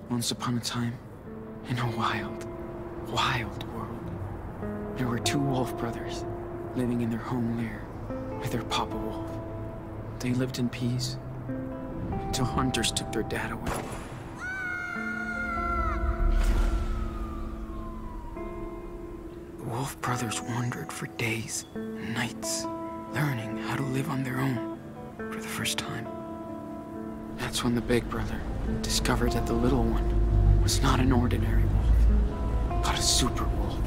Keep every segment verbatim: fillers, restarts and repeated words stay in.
Once upon a time, in a wild, wild world, there were two wolf brothers living in their home lair with their papa wolf. They lived in peace until hunters took their dad away. The wolf brothers wandered for days and nights, learning how to live on their own for the first time. That's when the big brother discovered that the little one was not an ordinary wolf, but a super wolf.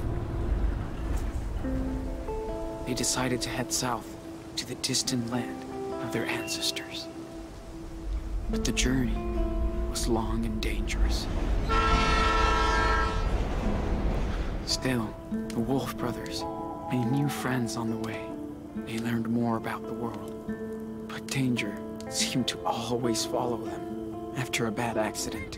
They decided to head south to the distant land of their ancestors. But the journey was long and dangerous. Still, the wolf brothers made new friends on the way. They learned more about the world, but danger seemed to always follow them after a bad accident.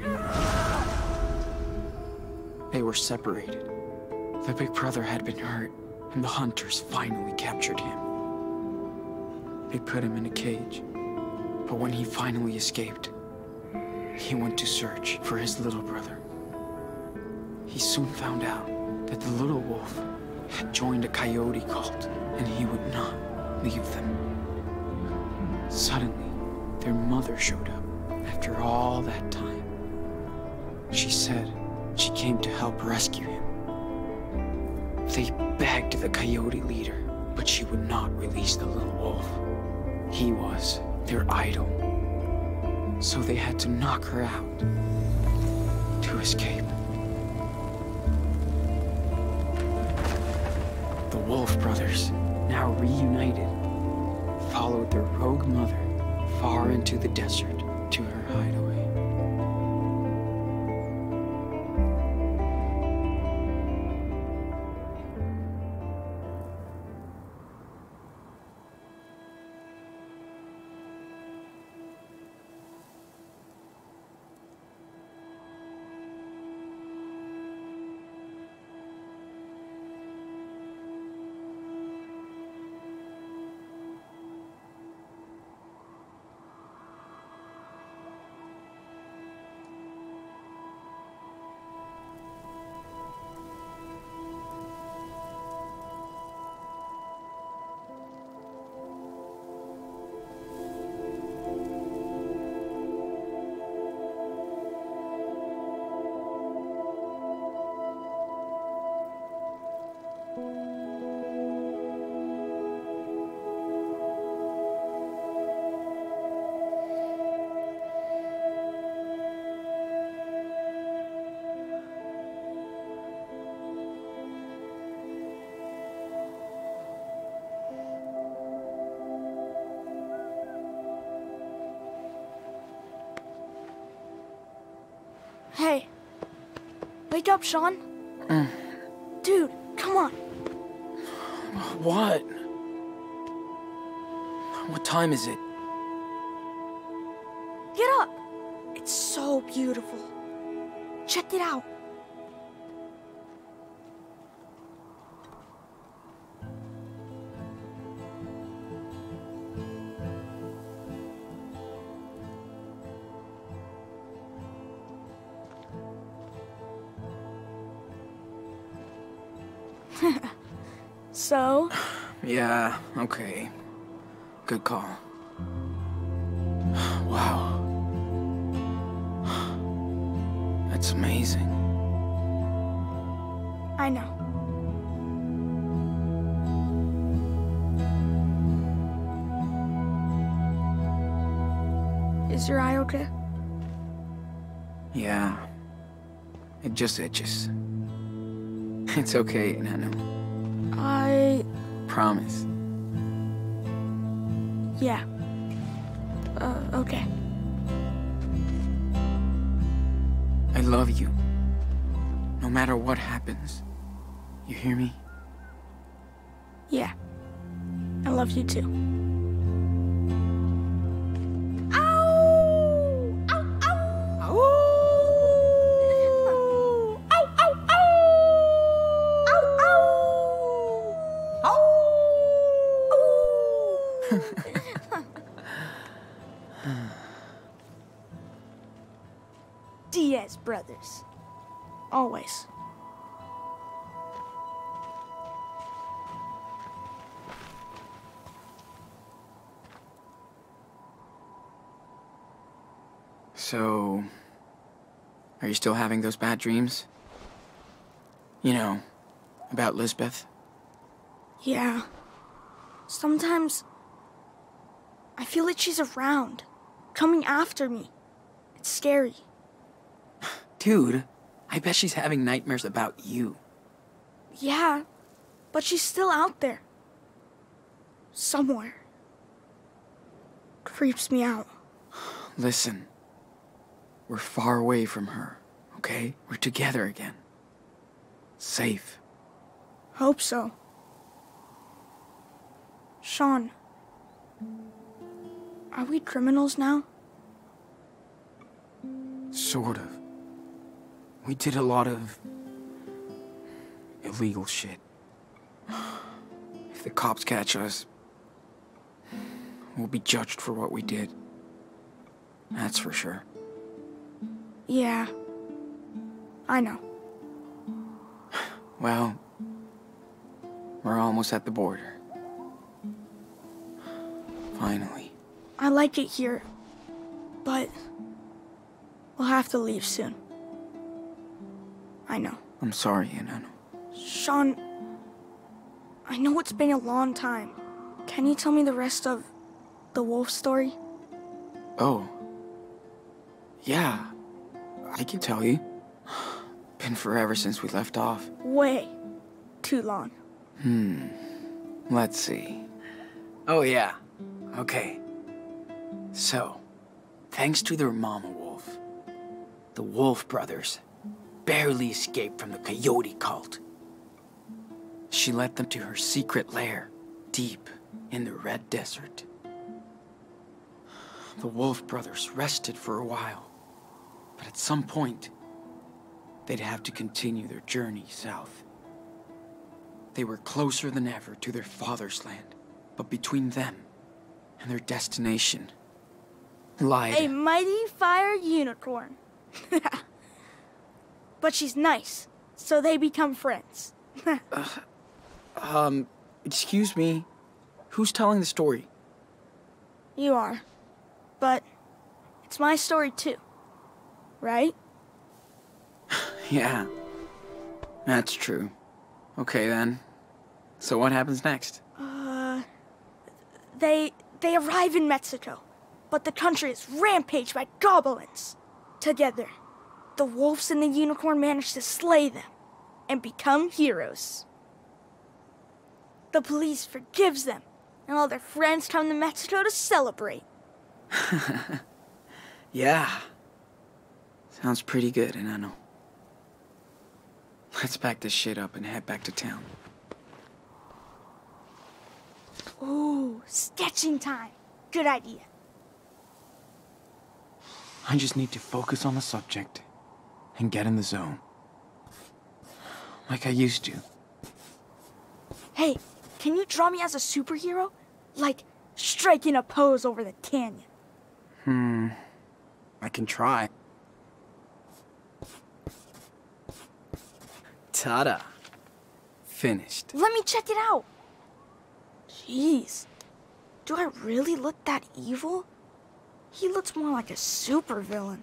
They were separated. The big brother had been hurt, and the hunters finally captured him. They put him in a cage, but when he finally escaped, he went to search for his little brother. He soon found out that the little wolf had joined a coyote cult, and he would not leave them. Suddenly, their mother showed up after all that time. She said she came to help rescue him. They begged the coyote leader, but she would not release the little wolf. He was their idol. So they had to knock her out to escape. The Wolf brothers, now reunited, followed their rogue mother far into the desert to her hideaway. Hey, wake up, Sean. Mm. Dude, come on. What? What time is it? Get up. It's so beautiful. Check it out. So? Yeah, okay. Good call. Wow. That's amazing. I know. Is your eye okay? Yeah. It just itches. It's okay, Nano. I... Promise. Yeah. Uh, okay. I love you. No matter what happens. You hear me? Yeah. I love you too. Diaz brothers. Always. So, are you still having those bad dreams? You know, about Lisbeth? Yeah. Sometimes I feel like she's around, coming after me. It's scary. Dude, I bet she's having nightmares about you. Yeah, but she's still out there. Somewhere. Creeps me out. Listen, we're far away from her, okay? We're together again. Safe. Hope so. Sean, are we criminals now? Sort of. We did a lot of illegal shit. If the cops catch us, we'll be judged for what we did. That's for sure. Yeah, I know. Well, we're almost at the border. Finally. I like it here, but we'll have to leave soon. I know. I'm sorry, Enano. Sean, I know it's been a long time. Can you tell me the rest of the wolf story? Oh. Yeah, I can tell you. Been forever since we left off. Way too long. Hmm. Let's see. Oh, yeah. Okay. So, thanks to their mama wolf, the Wolf brothers barely escaped from the Koethe cult. She led them to her secret lair, deep in the Red Desert. The Wolf brothers rested for a while, but at some point, they'd have to continue their journey south. They were closer than ever to their father's land, but between them and their destination lied a mighty fire unicorn. But she's nice, so they become friends. uh, um, excuse me, who's telling the story? You are, but it's my story too, right? Yeah, that's true. Okay then, so what happens next? Uh, they, they arrive in Mexico, but the country is rampaged by goblins. Together, the wolves and the unicorn manage to slay them and become heroes. The police forgives them, and all their friends come to Mexico to celebrate. Yeah, sounds pretty good, Enano. Let's pack this shit up and head back to town. Ooh, sketching time. Good idea. I just need to focus on the subject and get in the zone. Like I used to. Hey, can you draw me as a superhero? Like, striking a pose over the canyon. Hmm, I can try. Ta-da. Finished. Let me check it out. Jeez. Do I really look that evil? He looks more like a supervillain.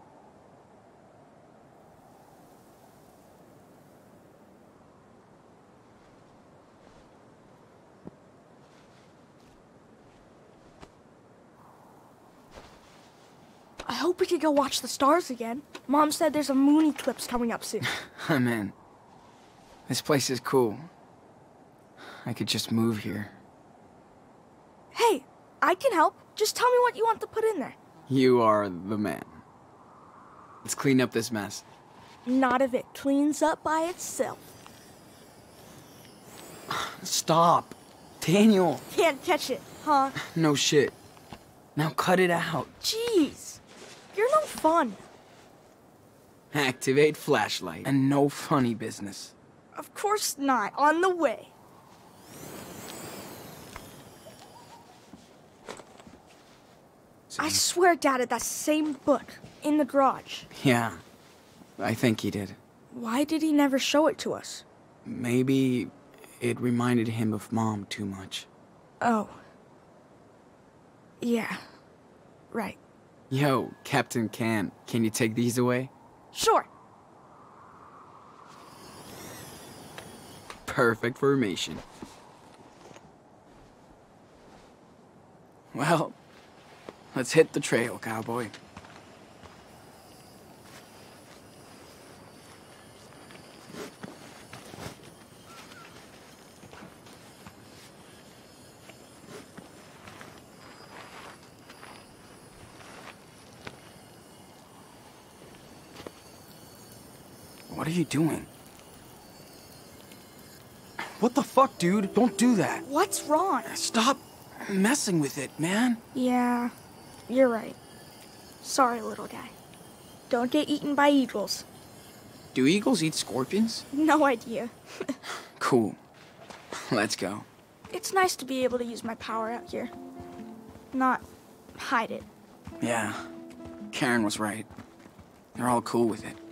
I hope we could go watch the stars again. Mom said there's a moon eclipse coming up soon. I'm in. This place is cool. I could just move here. Hey, I can help. Just tell me what you want to put in there. You are the man. Let's clean up this mess. Not if it cleans up by itself. Stop. Daniel. Can't catch it, huh? No shit. Now cut it out. Jeez. You're no fun. Activate flashlight. And no funny business. Of course not. On the way. I swear Dad had that same book in the garage. Yeah, I think he did. Why did he never show it to us? Maybe it reminded him of Mom too much. Oh. Yeah. Right. Yo, Captain Can, can you take these away? Sure. Perfect formation. Well, let's hit the trail, cowboy. What are you doing? What the fuck, dude? Don't do that. What's wrong? Stop messing with it, man. Yeah, you're right. Sorry, little guy. Don't get eaten by eagles. Do eagles eat scorpions? No idea. Cool. Let's go. It's nice to be able to use my power out here. Not hide it. Yeah, Karen was right. They're all cool with it.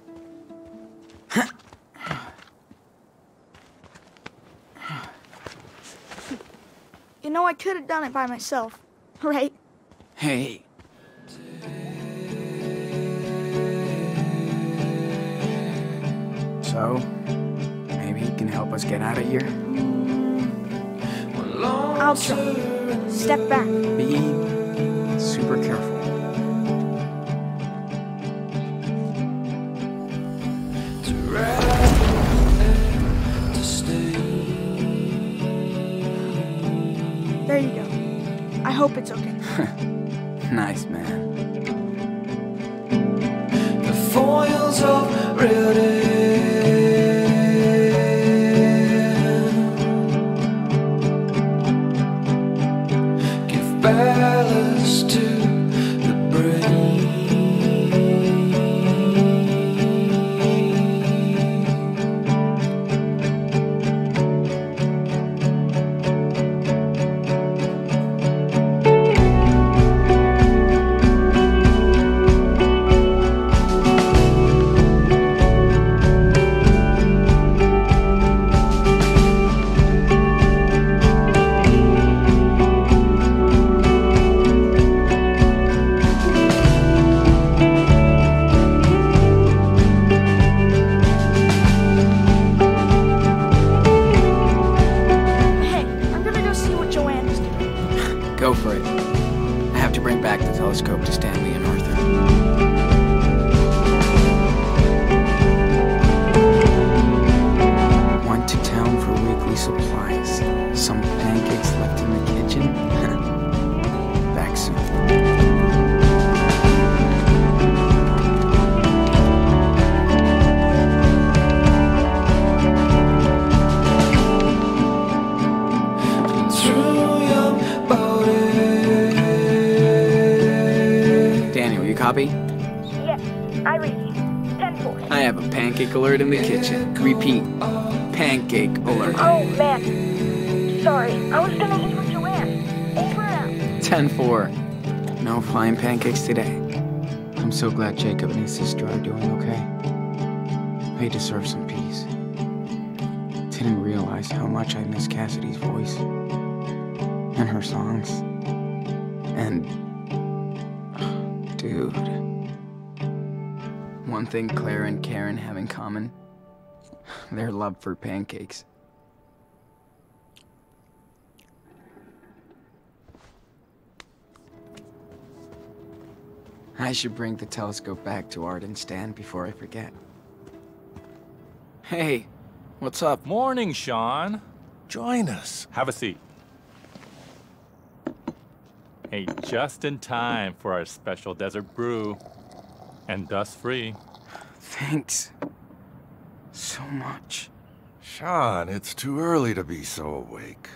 You know, I could have done it by myself, right? Hey. So, maybe he can help us get out of here? I'll try. Step back. Be super careful. There you go. I hope it's okay. Nice, man. The foils of ready. Give ballast to the brain. Go for it. I have to bring back the telescope to Stanley and Arthur. Went to town for weekly supplies. Some pancakes left in the kitchen. Back soon. Copy? Yes, I read you. ten four. I have a pancake alert in the kitchen. Repeat, pancake alert. Oh, man. Sorry, I was gonna eat with Joanne. Over and out. ten four. No flying pancakes today. I'm so glad Jacob and his sister are doing okay. They deserve some peace. Didn't realize how much I miss Cassidy's voice. And her songs. And... Dude. One thing Claire and Karen have in common, their love for pancakes. I should bring the telescope back to Art and Stan before I forget. Hey, what's up? Morning, Sean. Join us. Have a seat. Hey, just in time for our special desert brew. And dust-free. Thanks. So much. Sean, it's too early to be so awake.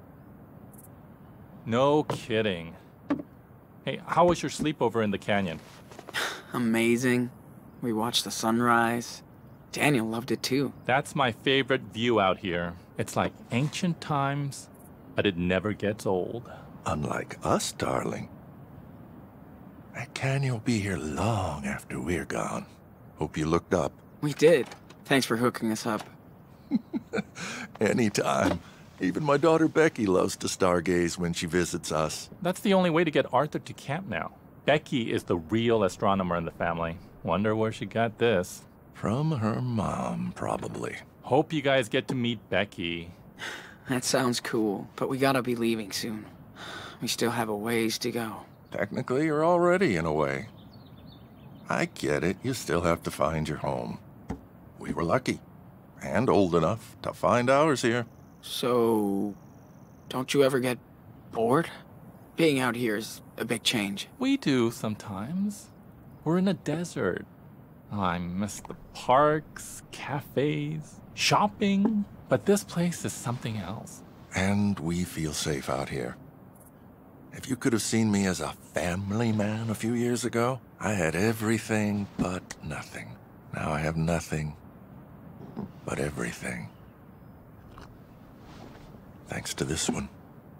No kidding. Hey, how was your sleepover in the canyon? Amazing. We watched the sunrise. Daniel loved it too. That's my favorite view out here. It's like ancient times, but it never gets old. Unlike us, darling. That canyon will be here long after we're gone. Hope you looked up. We did. Thanks for hooking us up. Anytime. Even my daughter Becky loves to stargaze when she visits us. That's the only way to get Arthur to camp now. Becky is the real astronomer in the family. Wonder where she got this. From her mom, probably. Hope you guys get to meet Becky. That sounds cool, but we gotta be leaving soon. We still have a ways to go. Technically, you're already in a way. I get it. You still have to find your home. We were lucky. And old enough to find ours here. So, don't you ever get bored? Being out here is a big change. We do sometimes. We're in a desert. Oh, I miss the parks, cafes, shopping. But this place is something else. And we feel safe out here. If you could have seen me as a family man a few years ago, I had everything but nothing. Now I have nothing but everything. Thanks to this one.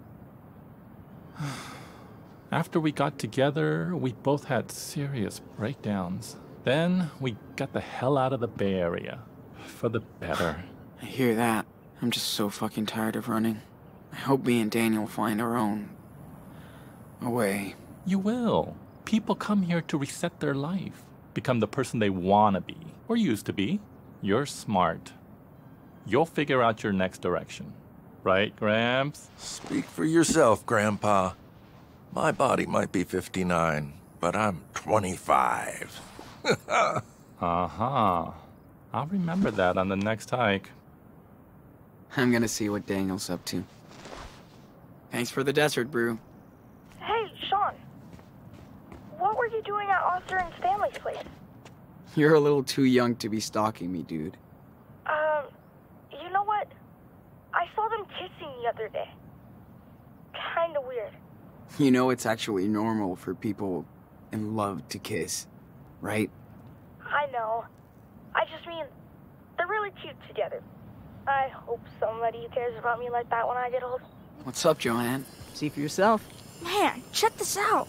After we got together, we both had serious breakdowns. Then we got the hell out of the Bay Area. For the better. I hear that. I'm just so fucking tired of running. I hope me and Daniel find our own... a way. You will. People come here to reset their life. Become the person they want to be. Or used to be. You're smart. You'll figure out your next direction. Right, Gramps? Speak for yourself, Grandpa. My body might be fifty-nine, but I'm twenty-five. Uh-huh. I'll remember that on the next hike. I'm gonna see what Daniel's up to. Thanks for the desert brew. Hey, Sean. What were you doing at Arthur and Stanley's place? You're a little too young to be stalking me, dude. Um, you know what? I saw them kissing the other day. Kinda weird. You know it's actually normal for people in love to kiss, right? I know. I just mean, they're really cute together. I hope somebody cares about me like that when I get old. What's up, Joanne? See for yourself. Man, check this out.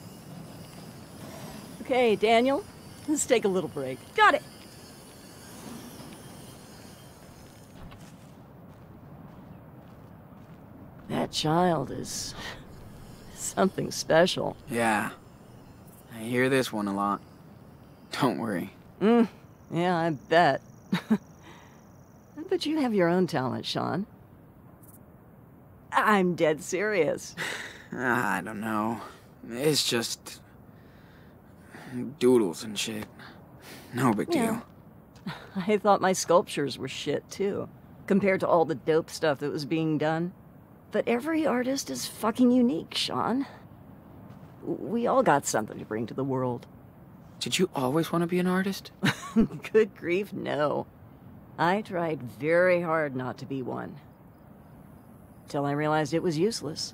Okay, Daniel, let's take a little break. Got it. That child is something special. Yeah. I hear this one a lot. Don't worry. Mm, yeah, I bet. But you have your own talent, Sean. I'm dead serious. I don't know. It's just... doodles and shit. No big deal. Yeah. I thought my sculptures were shit, too, compared to all the dope stuff that was being done. But every artist is fucking unique, Sean. We all got something to bring to the world. Did you always want to be an artist? Good grief, no. I tried very hard not to be one. Till I realized it was useless.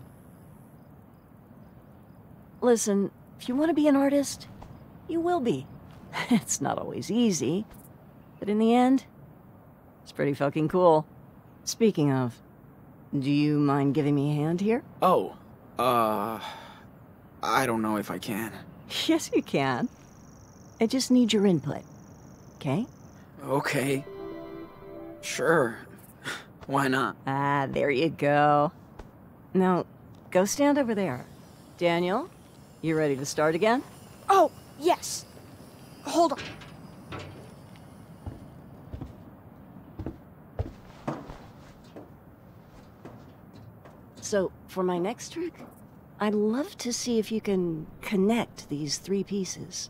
Listen, if you want to be an artist, you will be. It's not always easy, but in the end, it's pretty fucking cool. Speaking of, do you mind giving me a hand here? Oh, uh... I don't know if I can. Yes, you can. I just need your input, okay? Okay. Sure. Why not? Ah, there you go. Now, go stand over there. Daniel, you ready to start again? Oh, yes. Hold on. So, for my next trick, I'd love to see if you can connect these three pieces.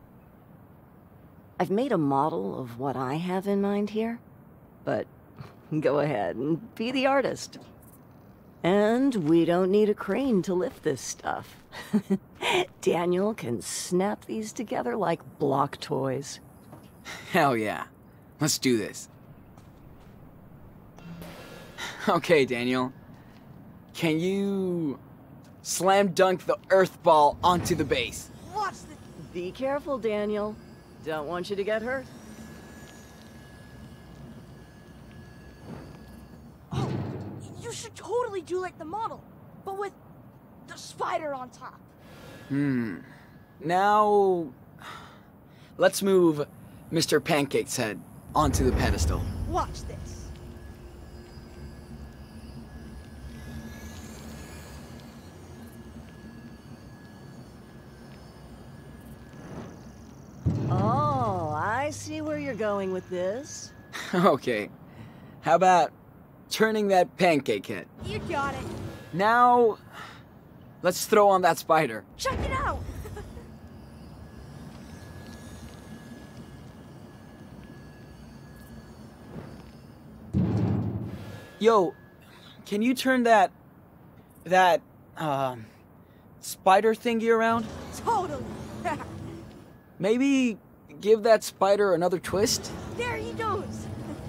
I've made a model of what I have in mind here, but go ahead and be the artist. And we don't need a crane to lift this stuff. Daniel can snap these together like block toys. Hell yeah. Let's do this. Okay, Daniel. Can you slam dunk the earth ball onto the base? Watch this. Be careful, Daniel. Don't want you to get hurt. Oh, you should totally do like the model, but with the spider on top. Hmm. Now, let's move Mister Pancake's head onto the pedestal. Watch this. Oh, I see where you're going with this. Okay. How about turning that pancake head? You got it. Now, let's throw on that spider. Check it out. Yo, can you turn that, that, um, spider thingy around? Totally. Maybe give that spider another twist? There he goes.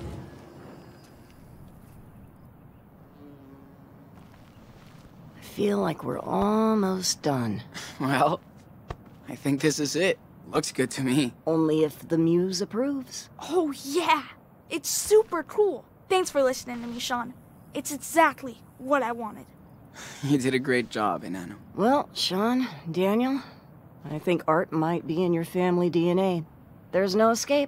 I feel like we're almost done. Well, I think this is it. Looks good to me. Only if the muse approves. Oh, yeah. It's super cool. Thanks for listening to me, Sean. It's exactly what I wanted. You did a great job, Enano. Well, Sean, Daniel, I think art might be in your family D N A. There's no escape.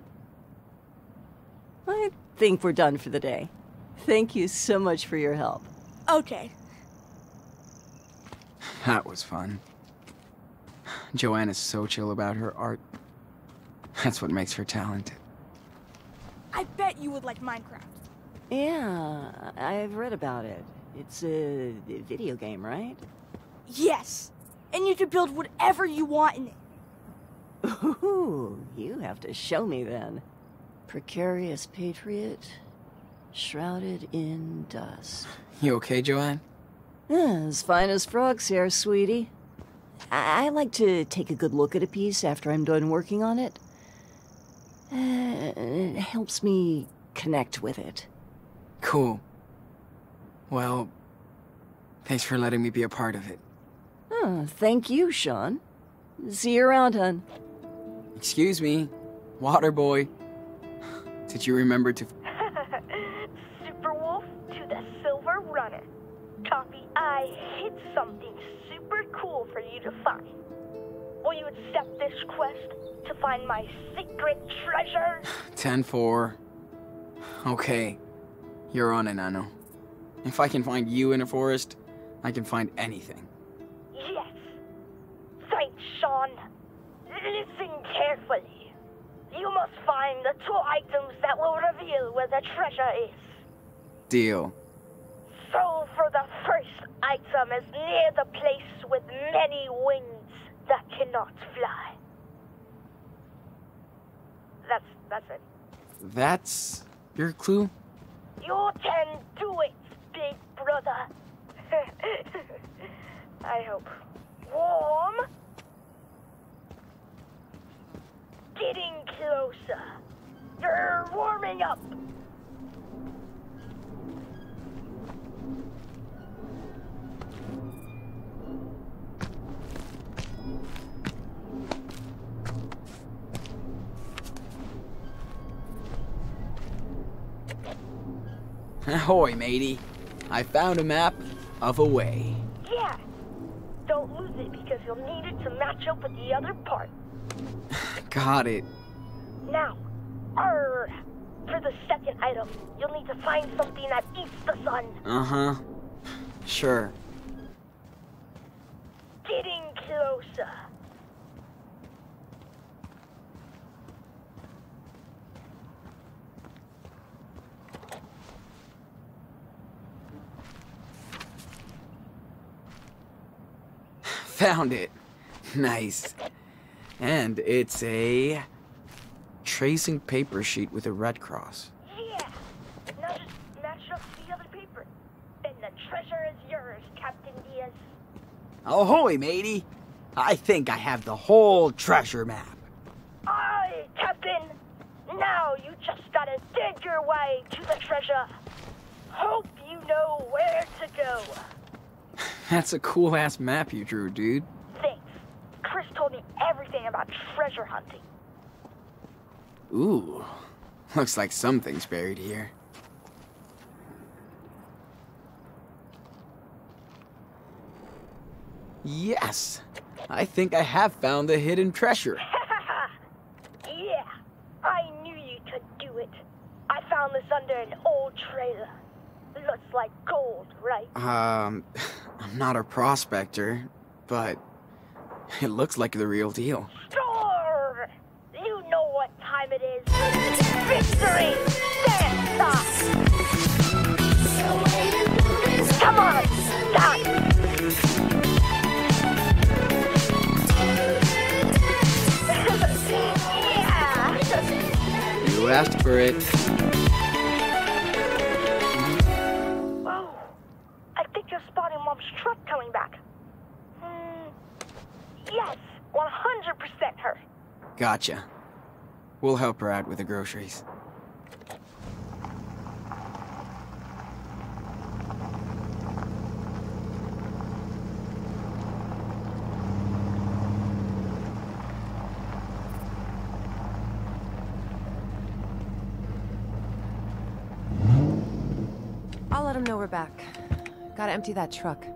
I think we're done for the day. Thank you so much for your help. Okay. That was fun. Joanne is so chill about her art. That's what makes her talented. I bet you would like Minecraft. Yeah, I've read about it. It's a video game, right? Yes. And you can build whatever you want in it. Ooh, you have to show me then. Precarious patriot, shrouded in dust. You okay, Joanne? Yeah, as fine as frogs here, sweetie. I, I like to take a good look at a piece after I'm done working on it. Uh, it helps me connect with it. Cool. Well, thanks for letting me be a part of it. Oh, thank you, Sean. See you around, hun. Excuse me, water boy. Did you remember to... Super Wolf to the Silver Runner. Copy, I hid something super cool for you to find. Will you accept this quest to find my secret treasure? ten four. Okay, you're on, Enano. If I can find you in a forest, I can find anything. Yes. Thanks, Sean. Listen carefully. You must find the two items that will reveal where the treasure is. Deal. So for the first item is near the place with many wings that cannot fly. That's, that's it. That's your clue? You can do it, big brother. I hope. Warm. Getting closer. You're warming up. Ahoy, matey. I found a map of a way. Yeah. Don't lose it because you'll need it to match up with the other part. Got it. Now, arr, for the second item, you'll need to find something that eats the sun. Uh-huh. Sure. Getting closer. Found it. Nice. And it's a tracing paper sheet with a red cross. Yeah. Now just match up to the other paper. And the treasure is yours, Captain Diaz. Ahoy, matey. I think I have the whole treasure map. Aye, Captain. Now you just gotta dig your way to the treasure. Hope you know where to go. That's a cool-ass map you drew, dude. Thanks. Chris told me everything about treasure hunting. Ooh. Looks like something's buried here. Yes. I think I have found the hidden treasure. Yeah. I knew you could do it. I found this under an old trailer. Looks like gold, right? Um, I'm not a prospector, but it looks like the real deal. Sure! You know what time it is. Victory! Dance time! Come on! Dance! You asked for it. Whoa. I think you're spotting Mom's truck coming back. Hmm. Yes, one hundred percent her. Gotcha. We'll help her out with the groceries. I'll let him know we're back. Gotta empty that truck.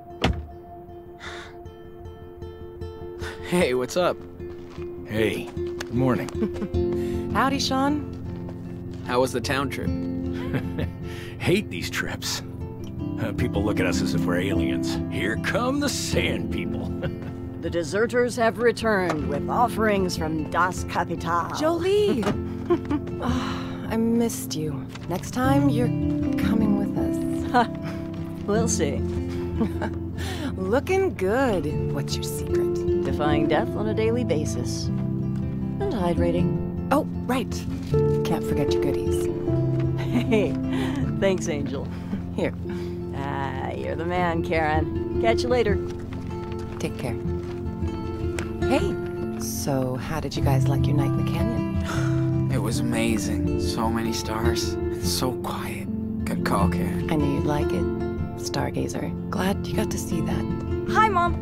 Hey, what's up? Hey, good morning. Howdy, Sean. How was the town trip? Hate these trips. Uh, people look at us as if we're aliens. Here come the sand people. The deserters have returned with offerings from Das Kapital. Jolie! Oh, I missed you. Next time, you're coming with us. We'll see. Looking good. What's your secret? Defying death on a daily basis. And hydrating. Oh, right. Can't forget your goodies. Hey, thanks, Angel. Here. Ah, you're the man, Karen. Catch you later. Take care. Hey, so how did you guys like your night in the canyon? It was amazing. So many stars. It's so quiet. Good call, Karen. I knew you'd like it. Stargazer. Glad you got to see that. Hi, Mom.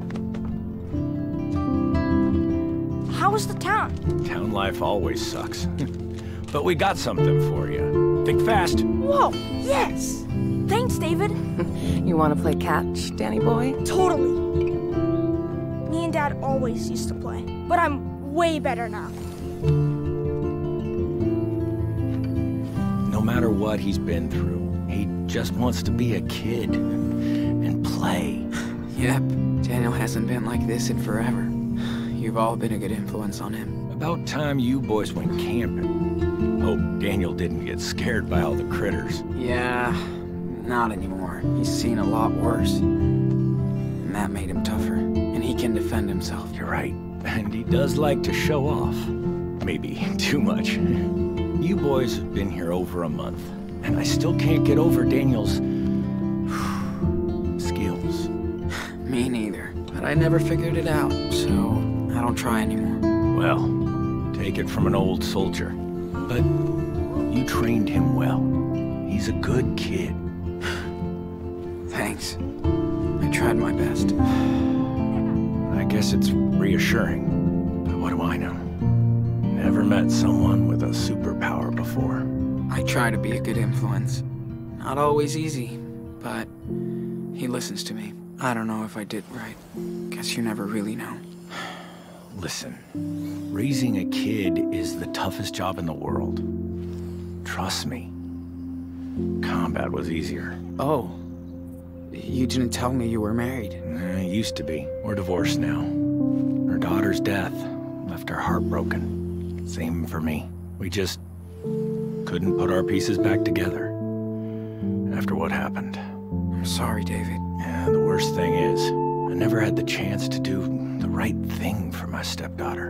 How was the town? Town life always sucks. But we got something for you. Think fast. Whoa, yes! Thanks, David. You want to play catch, Danny boy? Totally. Me and Dad always used to play, but I'm way better now. No matter what he's been through, he just wants to be a kid and play. Yep, Daniel hasn't been like this in forever. You've all been a good influence on him. About time you boys went camping. Hope Daniel didn't get scared by all the critters. Yeah, not anymore. He's seen a lot worse. And that made him tougher. And he can defend himself. You're right. And he does like to show off. Maybe too much. You boys have been here over a month. And I still can't get over Daniel's skills. Me neither. But I never figured it out, so I don't try anymore. Well, take it from an old soldier. But you trained him well. He's a good kid. Thanks. I tried my best. I guess it's reassuring. But what do I know? Never met someone with a superpower before. I try to be a good influence. Not always easy, but he listens to me. I don't know if I did right. Guess you never really know. Listen, raising a kid is the toughest job in the world. Trust me. Combat was easier. Oh. You didn't tell me you were married. Uh, used to be. We're divorced now. Her daughter's death left her heartbroken. Same for me. We just couldn't put our pieces back together after what happened. I'm sorry, David. Yeah, the worst thing is, I never had the chance to do the right thing for my stepdaughter.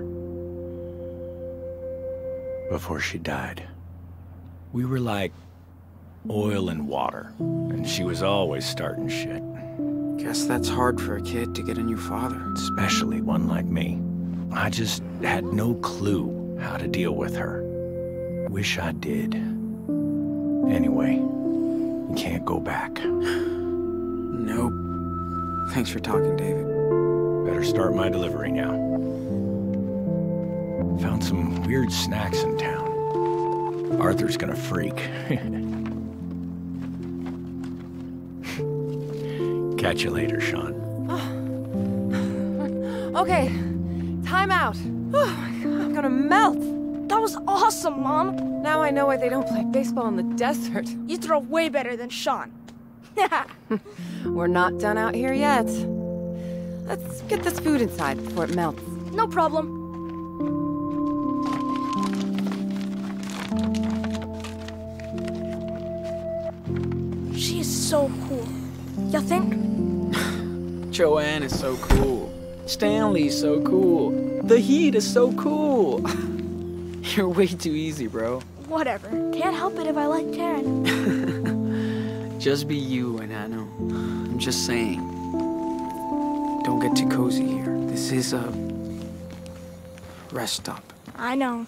Before she died, we were like oil and water, and she was always starting shit. Guess that's hard for a kid to get a new father. Especially one like me. I just had no clue how to deal with her. Wish I did. Anyway, we can't go back. Nope. Thanks for talking, David. Better start my delivery now. Found some weird snacks in town. Arthur's gonna freak. Catch you later, Sean. Okay, time out. Oh my God, I'm gonna melt. That was awesome, Mom. Now I know why they don't play baseball in the desert. You throw way better than Sean. We're not done out here yet. Let's get this food inside before it melts. No problem. She is so cool. You think? Joanne is so cool. Stanley's so cool. The Heat is so cool. You're way too easy, bro. Whatever. Can't help it if I like Karen. Just be you, and I know. I'm just saying. Don't get too cozy here. This is a rest stop. I know.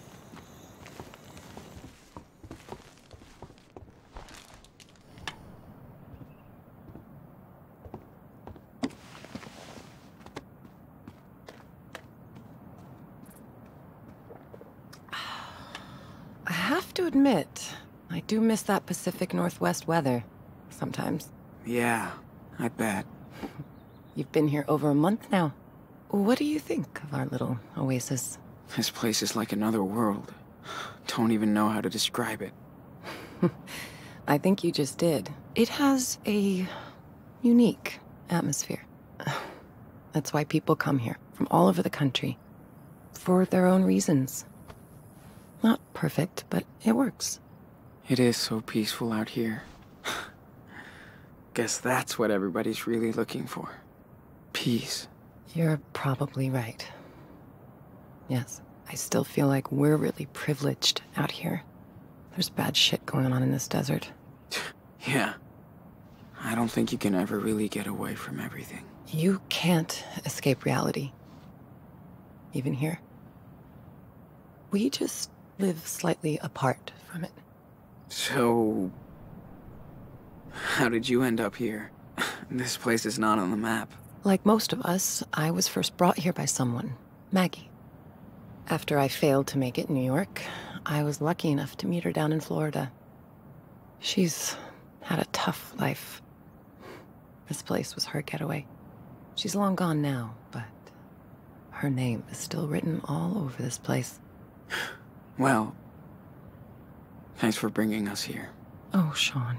I have to admit, I do miss that Pacific Northwest weather sometimes. Yeah, I bet. You've been here over a month now. What do you think of our little oasis? This place is like another world. Don't even know how to describe it. I think you just did. It has a unique atmosphere. That's why people come here from all over the country. For their own reasons. Not perfect, but it works. It is so peaceful out here. Guess that's what everybody's really looking for. Peace. You're probably right. Yes, I still feel like we're really privileged out here. There's bad shit going on in this desert. Yeah. I don't think you can ever really get away from everything. You can't escape reality. Even here. We just live slightly apart from it. So... how did you end up here? This place is not on the map. Like most of us, I was first brought here by someone, Maggie. After I failed to make it in New York, I was lucky enough to meet her down in Florida. She's had a tough life. This place was her getaway. She's long gone now, but her name is still written all over this place. Well, thanks for bringing us here. Oh, Sean.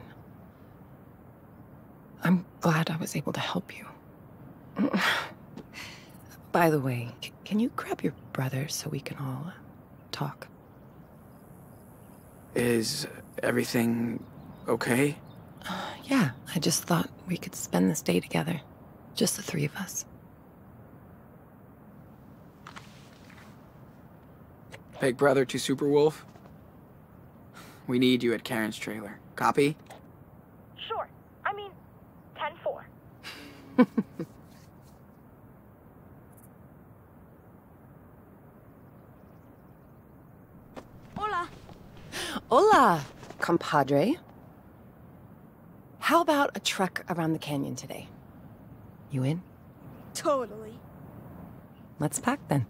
I'm glad I was able to help you. By the way, c- can you grab your brother so we can all uh, talk? Is everything okay? Uh, yeah, I just thought we could spend this day together. Just the three of us. Big brother to Superwolf? We need you at Karen's trailer. Copy? Sure. I mean, ten four. Hola. Hola, compadre. How about a trek around the canyon today? You in? Totally. Let's pack then.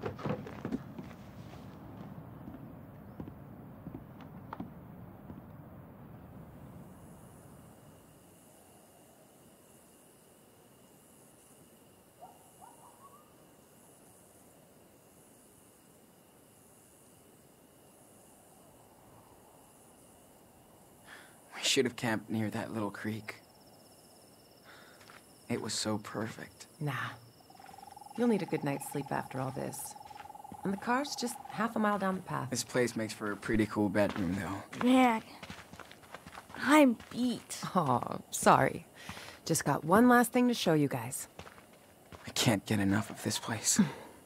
We should have camped near that little creek. It was so perfect. Nah. You'll need a good night's sleep after all this. And the car's just half a mile down the path. This place makes for a pretty cool bedroom, though. Man, I'm beat. Oh, sorry. Just got one last thing to show you guys. I can't get enough of this place.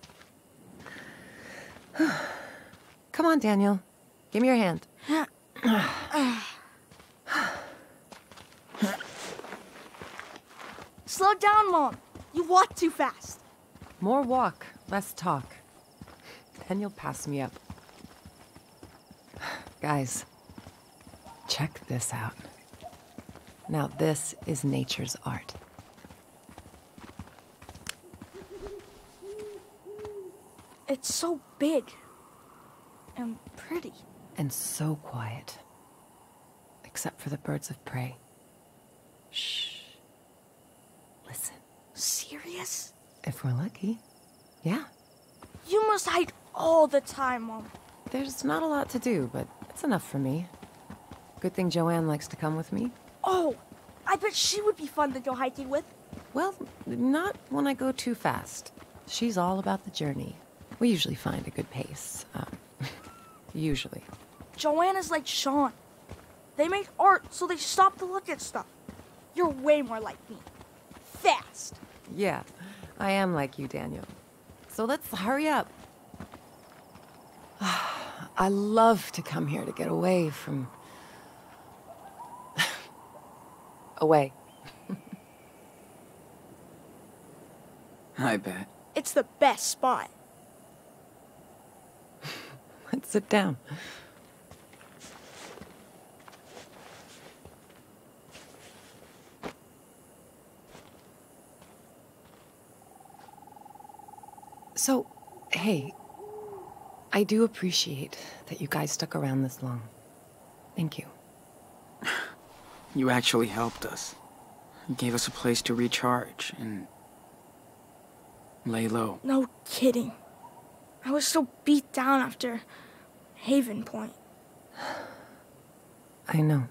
Come on, Daniel. Give me your hand. Slow down, Mom. You walk too fast. More walk, less talk. Then you'll pass me up. Guys, check this out. Now this is nature's art. It's so big. And pretty. And so quiet. Except for the birds of prey. Shh. Listen. Serious? If we're lucky. Yeah. You must hide all the time, Mom. There's not a lot to do, but it's enough for me. Good thing Joanne likes to come with me. Oh, I bet she would be fun to go hiking with. Well, not when I go too fast. She's all about the journey. We usually find a good pace. Um, usually. Joanne is like Sean. They make art, so they stop to look at stuff. You're way more like me. Fast. Yeah, I am like you, Daniel. So let's hurry up. I love to come here to get away from... away. I bet. It's the best spot. Let's sit down. So, hey, I do appreciate that you guys stuck around this long. Thank you. You actually helped us. You gave us a place to recharge and lay low. No kidding. I was so beat down after Haven Point. I know.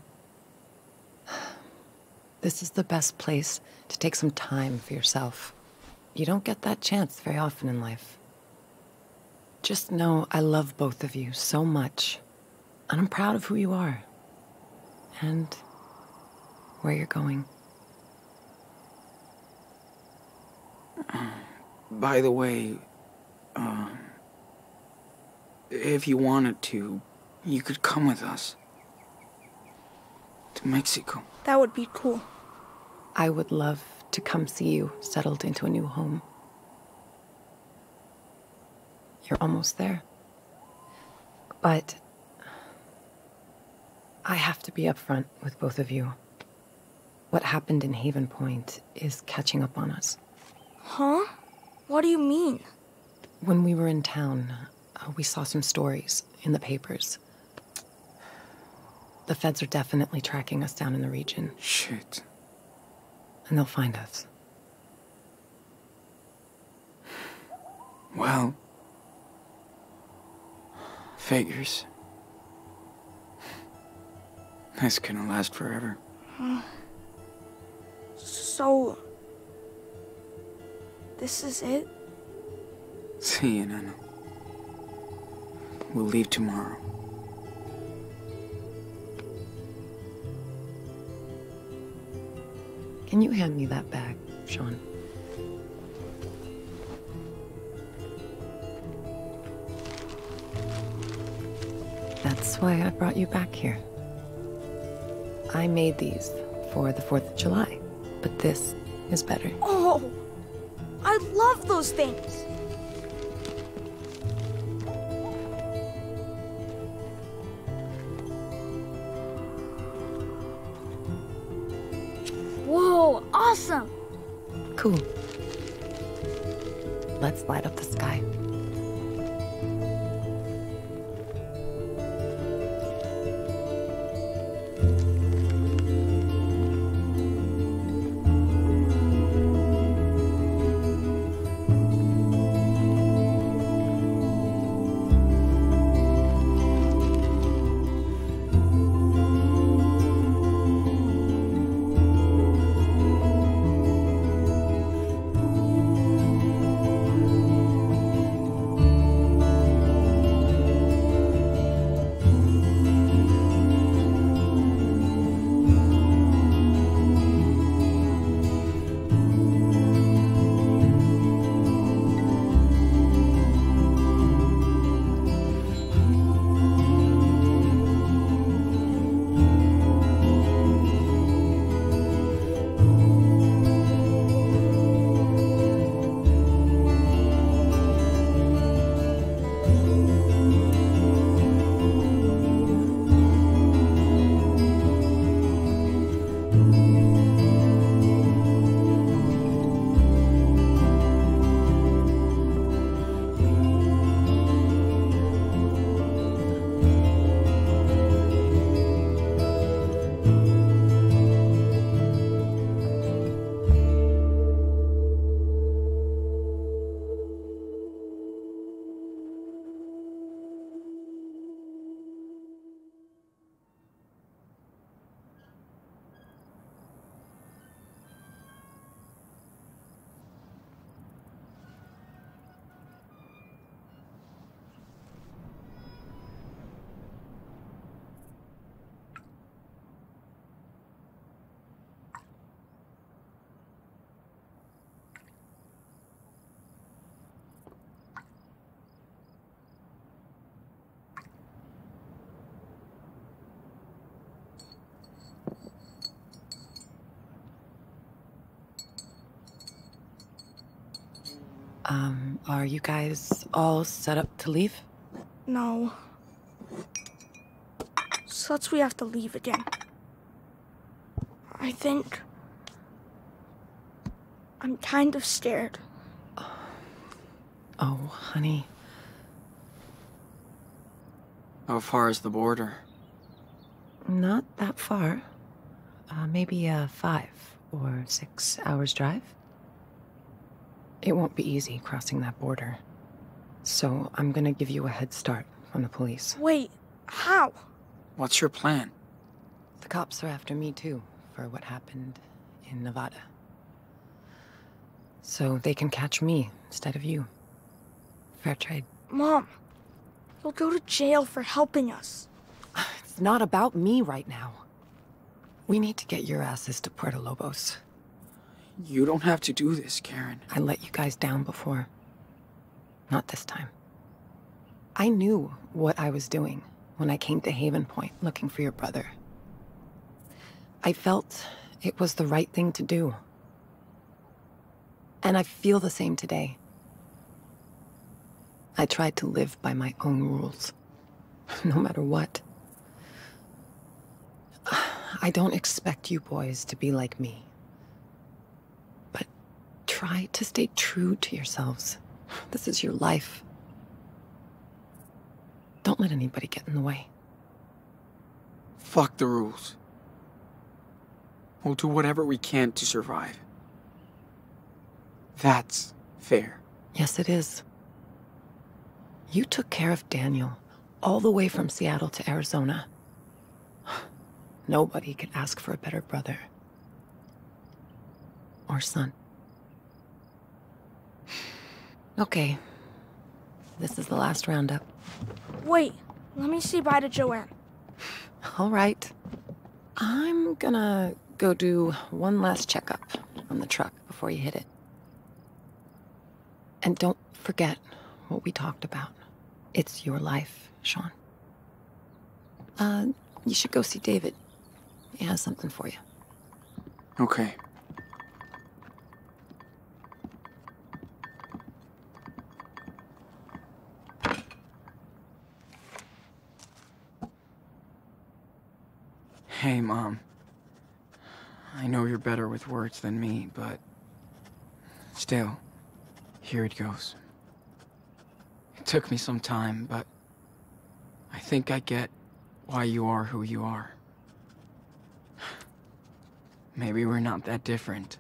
This is the best place to take some time for yourself. You don't get that chance very often in life. Just know I love both of you so much, and I'm proud of who you are, and where you're going. By the way, uh, if you wanted to, you could come with us to Mexico. That would be cool. I would love to come see you settled into a new home. You're almost there. But I have to be upfront with both of you. What happened in Haven Point is catching up on us. Huh? What do you mean? When we were in town, uh, we saw some stories in the papers. The feds are definitely tracking us down in the region. Shit. And they'll find us. Well, figures. That's gonna last forever. Huh. So... this is it? See you, Nana. We'll leave tomorrow. Can you hand me that bag, Sean? That's why I brought you back here. I made these for the fourth of July, but this is better. Oh! I love those things! Whoa, awesome! Cool. Let's light up the sky. Um, are you guys all set up to leave? No. Such we have to leave again. I think... I'm kind of scared. Oh, honey. How far is the border? Not that far. Uh, maybe uh, five or six hours drive. It won't be easy crossing that border. So I'm gonna give you a head start from the police. Wait, how? What's your plan? The cops are after me too, for what happened in Nevada. So they can catch me instead of you. Fair trade. Mom, you'll go to jail for helping us. It's not about me right now. We need to get your asses to Puerto Lobos. You don't have to do this, Karen. I let you guys down before. Not this time. I knew what I was doing when I came to Haven Point looking for your brother. I felt it was the right thing to do. And I feel the same today. I tried to live by my own rules, no matter what. I don't expect you boys to be like me. But try to stay true to yourselves. This is your life. Don't let anybody get in the way. Fuck the rules. We'll do whatever we can to survive. That's fair. Yes, it is. You took care of Daniel, all the way from Seattle to Arizona. Nobody could ask for a better brother. Or son. Okay. This is the last roundup. Wait, let me say bye to Joanne. All right. I'm gonna go do one last checkup on the truck before you hit it. And don't forget what we talked about. It's your life, Sean. Uh, you should go see David. He has something for you. Okay. Hey, Mom. I know you're better with words than me, but... still, here it goes. It took me some time, but... I think I get why you are who you are. Maybe we're not that different.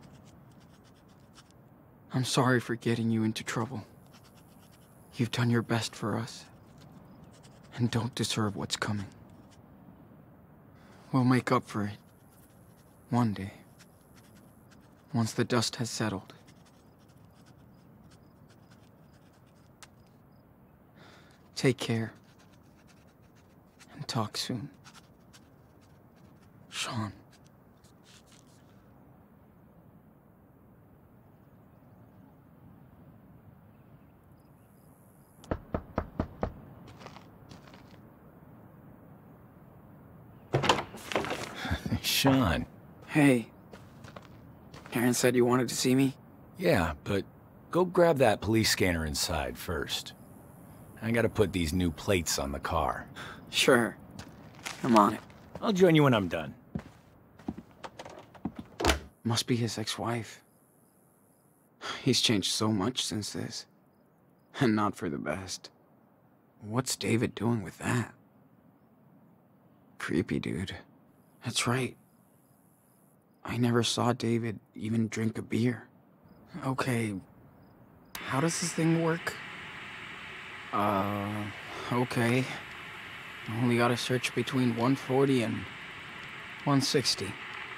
I'm sorry for getting you into trouble. You've done your best for us, and don't deserve what's coming. We'll make up for it. One day. Once the dust has settled. Take care. And talk soon. Sean. Sean. Hey. Karen said you wanted to see me? Yeah, but go grab that police scanner inside first. I gotta put these new plates on the car. Sure. I'm on it. I'll join you when I'm done. Must be his ex-wife. He's changed so much since this. And not for the best. What's David doing with that? Creepy, dude. That's right. I never saw David even drink a beer. Okay, how does this thing work? Uh, okay. I only gotta search between one forty and one sixty.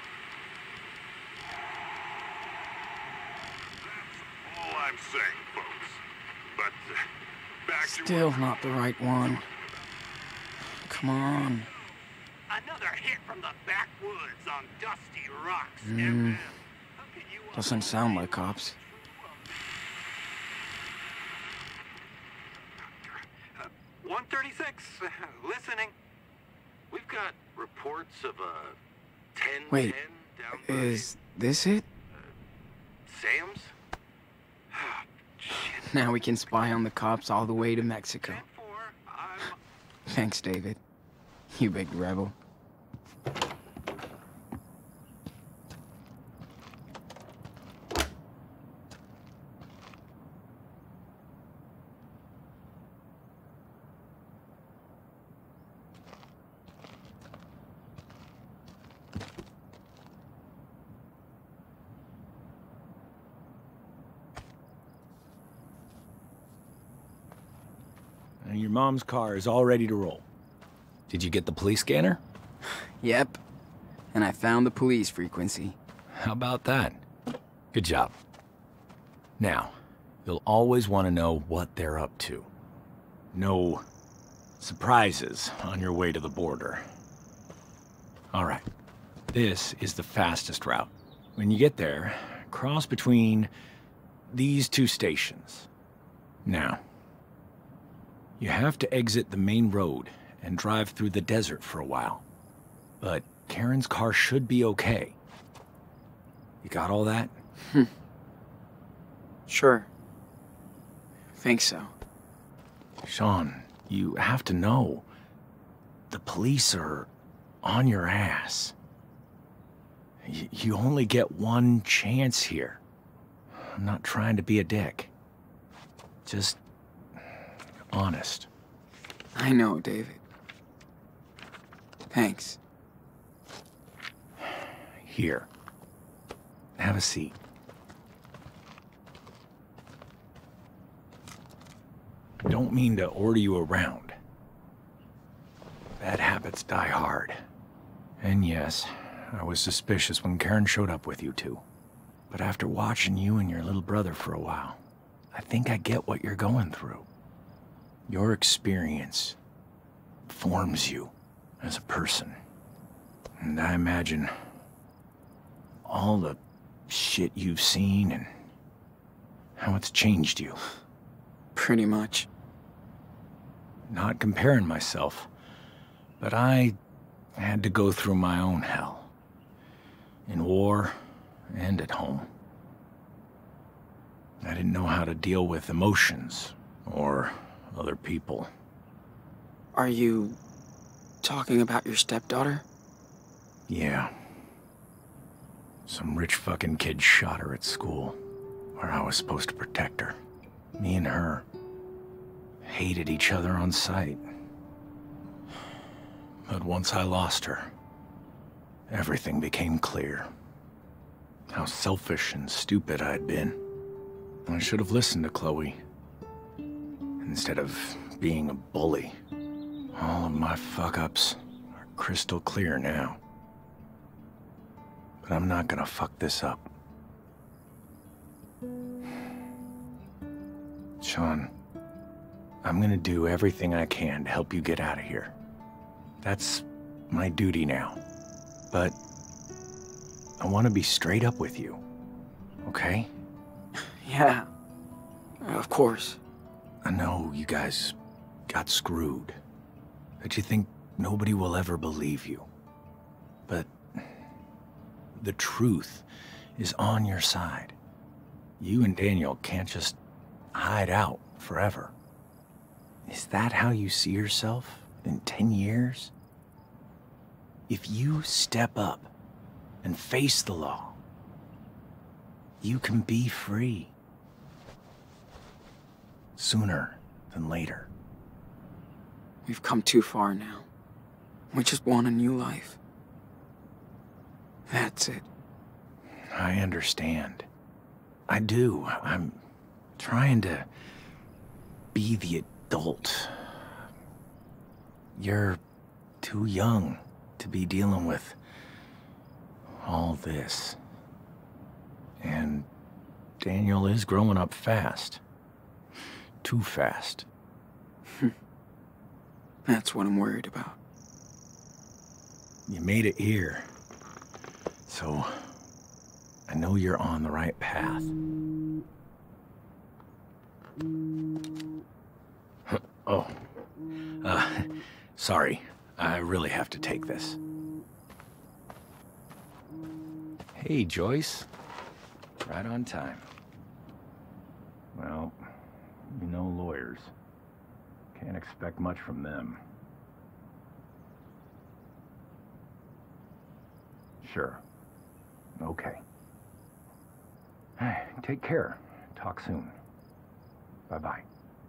That's all I'm saying, folks. But, uh, back to... Still not the right one. Come on. Another hit from the backwoods on dusty rocks. Mm, doesn't sound like cops. Uh, one thirty-six, uh, listening. We've got reports of a ten Wait, down by, is this it? uh, Sam's? Oh, shit. Now we can spy on the cops all the way to Mexico. Thanks, David. You big rebel. And your mom's car is all ready to roll. Did you get the police scanner? Yep. And I found the police frequency. How about that? Good job. Now, you'll always want to know what they're up to. No surprises on your way to the border. All right. This is the fastest route. When you get there, cross between these two stations. Now, you have to exit the main road and drive through the desert for a while. But Karen's car should be okay. You got all that? Hmm. Sure. Think so. Sean, you have to know. The police are on your ass. Y- you only get one chance here. I'm not trying to be a dick. Just honest. I know, David. Thanks. Here. Have a seat. Don't mean to order you around. Bad habits die hard. And yes, I was suspicious when Karen showed up with you two. But after watching you and your little brother for a while, I think I get what you're going through. Your experience forms you as a person. And I imagine all the shit you've seen and how it's changed you. Pretty much. Not comparing myself, but I had to go through my own hell. In war and at home. I didn't know how to deal with emotions or other people. Are you talking about your stepdaughter? Yeah. Some rich fucking kid shot her at school, where I was supposed to protect her. Me and her hated each other on sight. But once I lost her, everything became clear. How selfish and stupid I'd been. I should have listened to Chloe, instead of being a bully. All of my fuck-ups are crystal clear now. But I'm not gonna fuck this up. Sean, I'm gonna do everything I can to help you get out of here. That's my duty now. But I want to be straight up with you, okay? Yeah, of course. I know you guys got screwed. That you think nobody will ever believe you. But the truth is on your side. You and Daniel can't just hide out forever. Is that how you see yourself in ten years? If you step up and face the law, you can be free. Sooner than later. We've come too far now. We just want a new life. That's it. I understand. I do. I'm trying to be the adult. You're too young to be dealing with all this. And Daniel is growing up fast. Too fast. That's what I'm worried about. You made it here. So, I know you're on the right path. Oh. Uh, sorry. I really have to take this. Hey, Joyce. Right on time. Well, You know lawyers. Can't expect much from them. Sure. Okay. Take care. Talk soon. Bye-bye.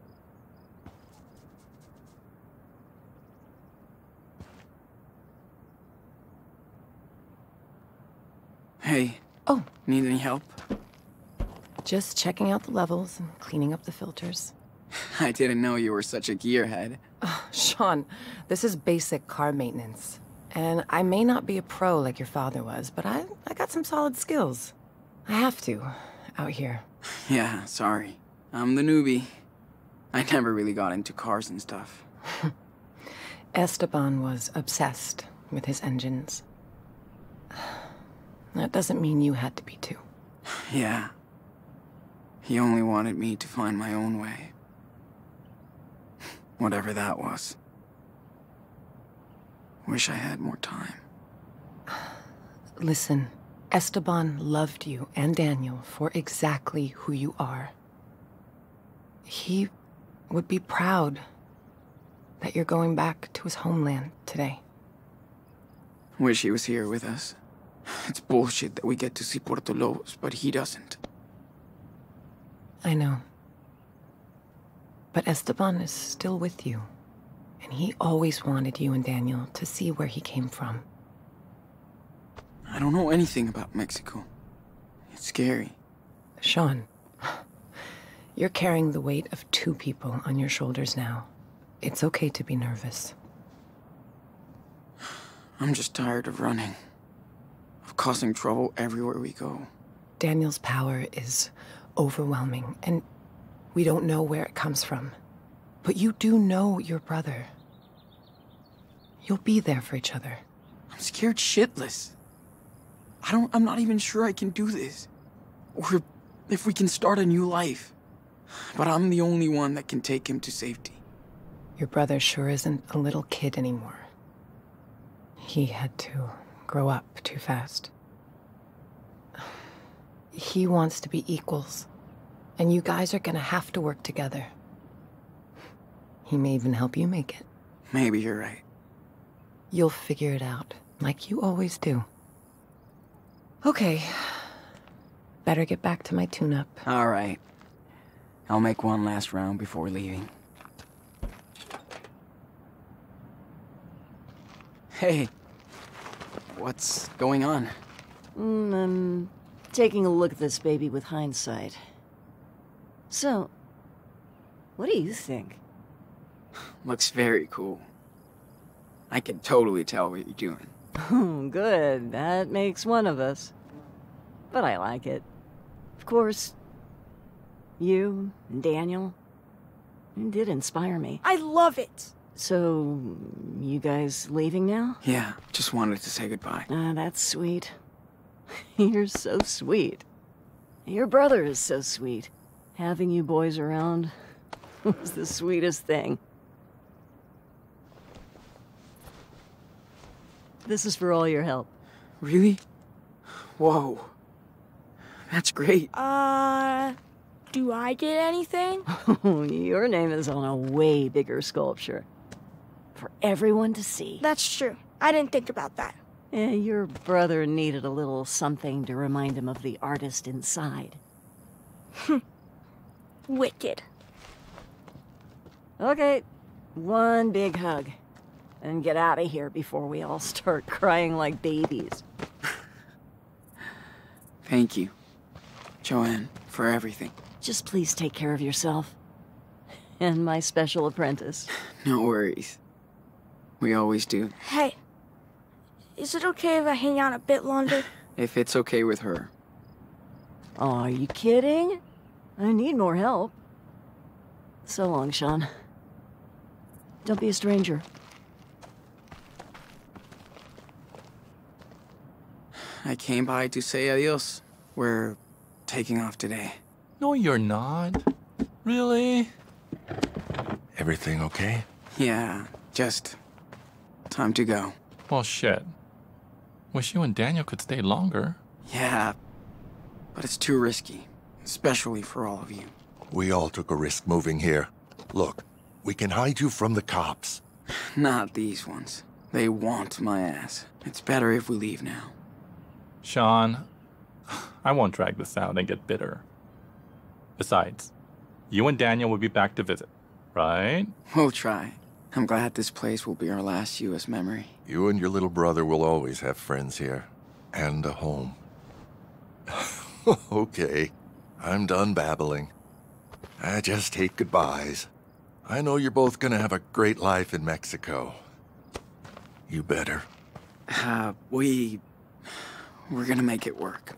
Hey. Oh. Need any help? Just checking out the levels and cleaning up the filters. I didn't know you were such a gearhead. Oh, Sean, this is basic car maintenance. And I may not be a pro like your father was, but I, I got some solid skills. I have to, out here. Yeah, sorry. I'm the newbie. I never really got into cars and stuff. Esteban was obsessed with his engines. That doesn't mean you had to be too. Yeah. He only wanted me to find my own way. Whatever that was. Wish I had more time. Listen, Esteban loved you and Daniel for exactly who you are. He would be proud that you're going back to his homeland today. Wish he was here with us. It's bullshit that we get to see Puerto Lobos, but he doesn't. I know. But Esteban is still with you. And he always wanted you and Daniel to see where he came from. I don't know anything about Mexico. It's scary. Sean, you're carrying the weight of two people on your shoulders now. It's okay to be nervous. I'm just tired of running. Of causing trouble everywhere we go. Daniel's power is overwhelming, and we don't know where it comes from. But you do know your brother. You'll be there for each other. I'm scared shitless. I don't- I'm not even sure I can do this. Or if we can start a new life. But I'm the only one that can take him to safety. Your brother sure isn't a little kid anymore. He had to grow up too fast. He wants to be equals. And you guys are gonna have to work together. He may even help you make it. Maybe you're right. You'll figure it out, like you always do. Okay. Better get back to my tune-up. All right. I'll make one last round before leaving. Hey. What's going on? Mm, I'm taking a look at this baby with hindsight. So, what do you think? Looks very cool. I can totally tell what you're doing. Oh, good. That makes one of us. But I like it. Of course, you and Daniel, you did inspire me. I love it. So, you guys leaving now? Yeah, just wanted to say goodbye. Ah, that's sweet. You're so sweet. Your brother is so sweet. Having you boys around was the sweetest thing. This is for all your help. Really? Whoa. That's great. Uh, do I get anything? Oh, your name is on a way bigger sculpture. For everyone to see. That's true. I didn't think about that. Eh, your brother needed a little something to remind him of the artist inside. Wicked. Okay, one big hug. And get out of here before we all start crying like babies. Thank you, Joanne, for everything. Just please take care of yourself. And my special apprentice. No worries. We always do. Hey, is it okay if I hang out a bit longer? If it's okay with her. Oh, are you kidding? I need more help. So long, Sean. Don't be a stranger. I came by to say adios. We're taking off today. No, you're not. Really? Everything okay? Yeah, just time to go. Well, shit. Wish you and Daniel could stay longer. Yeah, but it's too risky, especially for all of you. We all took a risk moving here. Look, we can hide you from the cops. Not these ones. They want my ass. It's better if we leave now. Sean, I won't drag this out and get bitter. Besides, you and Daniel will be back to visit, right? We'll try. I'm glad this place will be our last U S memory. You and your little brother will always have friends here. And a home. Okay, I'm done babbling. I just hate goodbyes. I know you're both gonna have a great life in Mexico. You better. Uh, we... We're gonna make it work.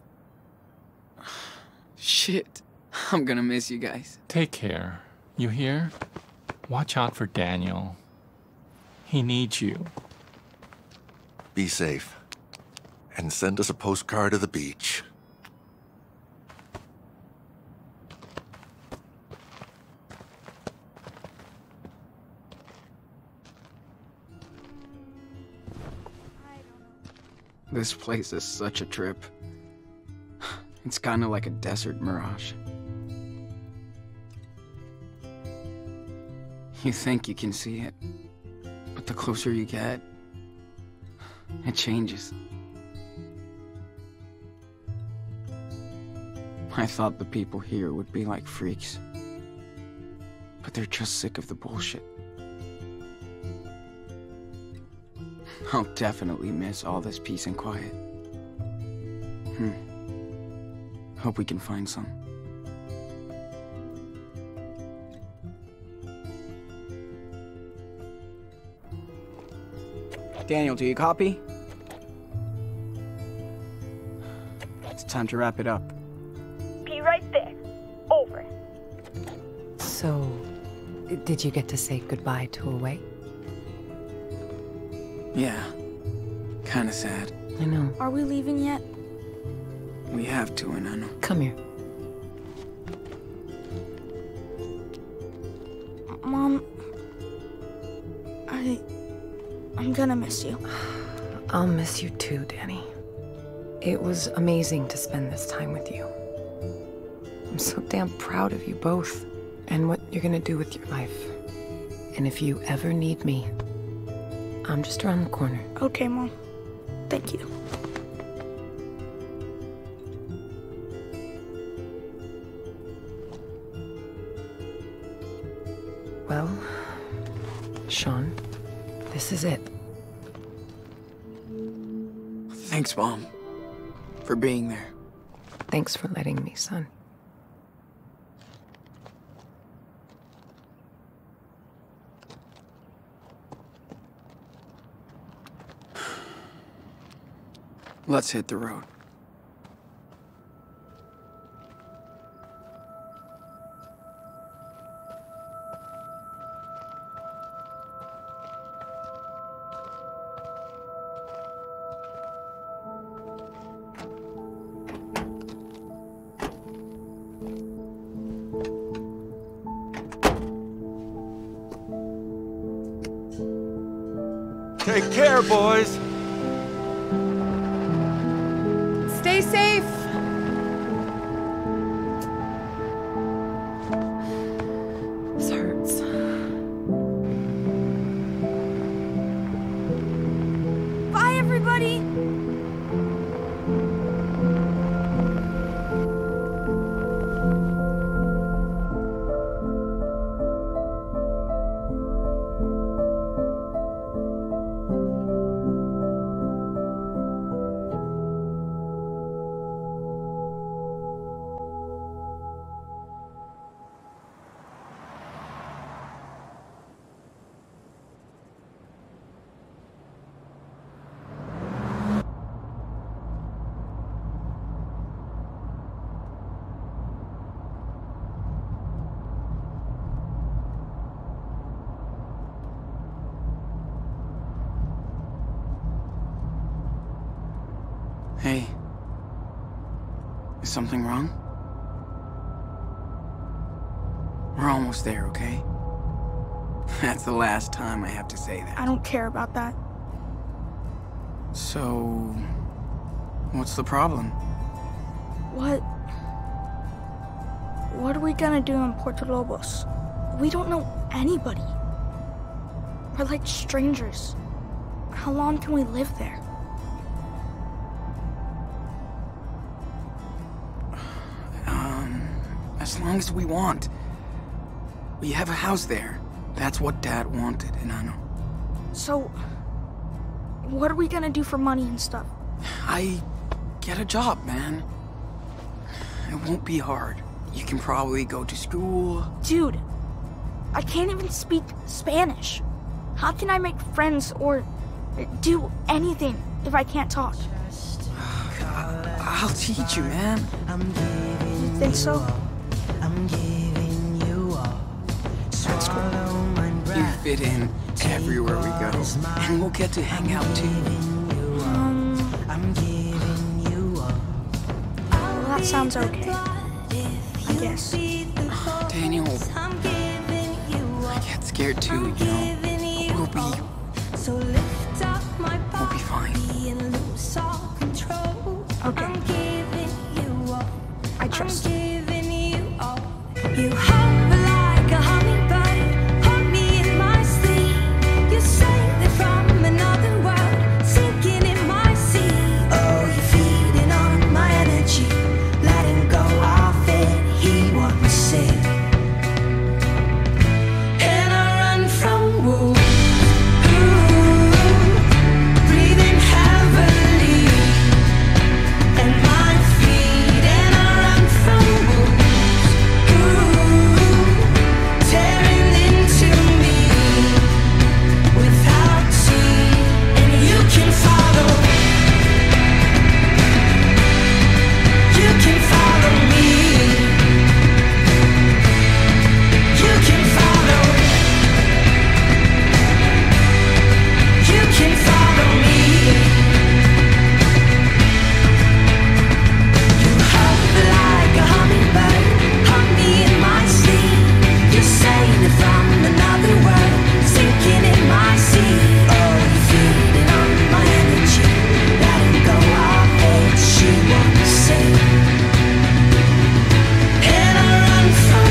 Shit. I'm gonna miss you guys. Take care. You hear? Watch out for Daniel. He needs you. Be safe. And send us a postcard of the beach. This place is such a trip. It's kind of like a desert mirage. You think you can see it, but the closer you get, it changes. I thought the people here would be like freaks, but they're just sick of the bullshit. I'll definitely miss all this peace and quiet. Hmm. Hope we can find some. Daniel, do you copy? It's time to wrap it up. Be right there. Over. So, did you get to say goodbye to Away? Yeah. Kinda sad. I know. Are we leaving yet? We have to, and I know. Come here. Mom... I... I'm gonna miss you. I'll miss you too, Danny. It was amazing to spend this time with you. I'm so damn proud of you both, and what you're gonna do with your life. And if you ever need me, I'm just around the corner. Okay, Mom. Thank you. Well, Sean, this is it. Thanks, Mom, for being there. Thanks for letting me, son. Let's hit the road. Take care, boys! Stay safe! This hurts. Bye, everybody! Hey. Is something wrong? We're almost there, okay? That's the last time I have to say that. I don't care about that. So... what's the problem? What... what are we gonna do in Puerto Lobos? We don't know anybody. We're like strangers. How long can we live there? Um, as long as we want. We have a house there. That's what Dad wanted, and I know. So, what are we gonna do for money and stuff? I get a job, man. It won't be hard. You can probably go to school. Dude, I can't even speak Spanish. How can I make friends or do anything if I can't talk? I'll teach you, man. You think so? That's cool. You fit in everywhere we go, and we'll get to hang out too. Um, well, that sounds okay. I guess. Daniel, I get scared too, you know. We'll be... We'll be fine. Okay. I trust you. You hover like a hummingbird, hold me in my sleep. You say that from another world, sinking in my sea. Oh, you're feeding on my energy, letting go of it. He what we say, and I run from wolves. Breathing heavily, and my feet, and I run from wolves. Tearing into me without teeth, and you can follow. You can follow me. You can follow. You can follow me. You hover like a hummingbird, hug me in my sleep. You're saying it from another world, sinking in my sea. Oh, you're feeding on my energy, letting go of it. She won't say, and I run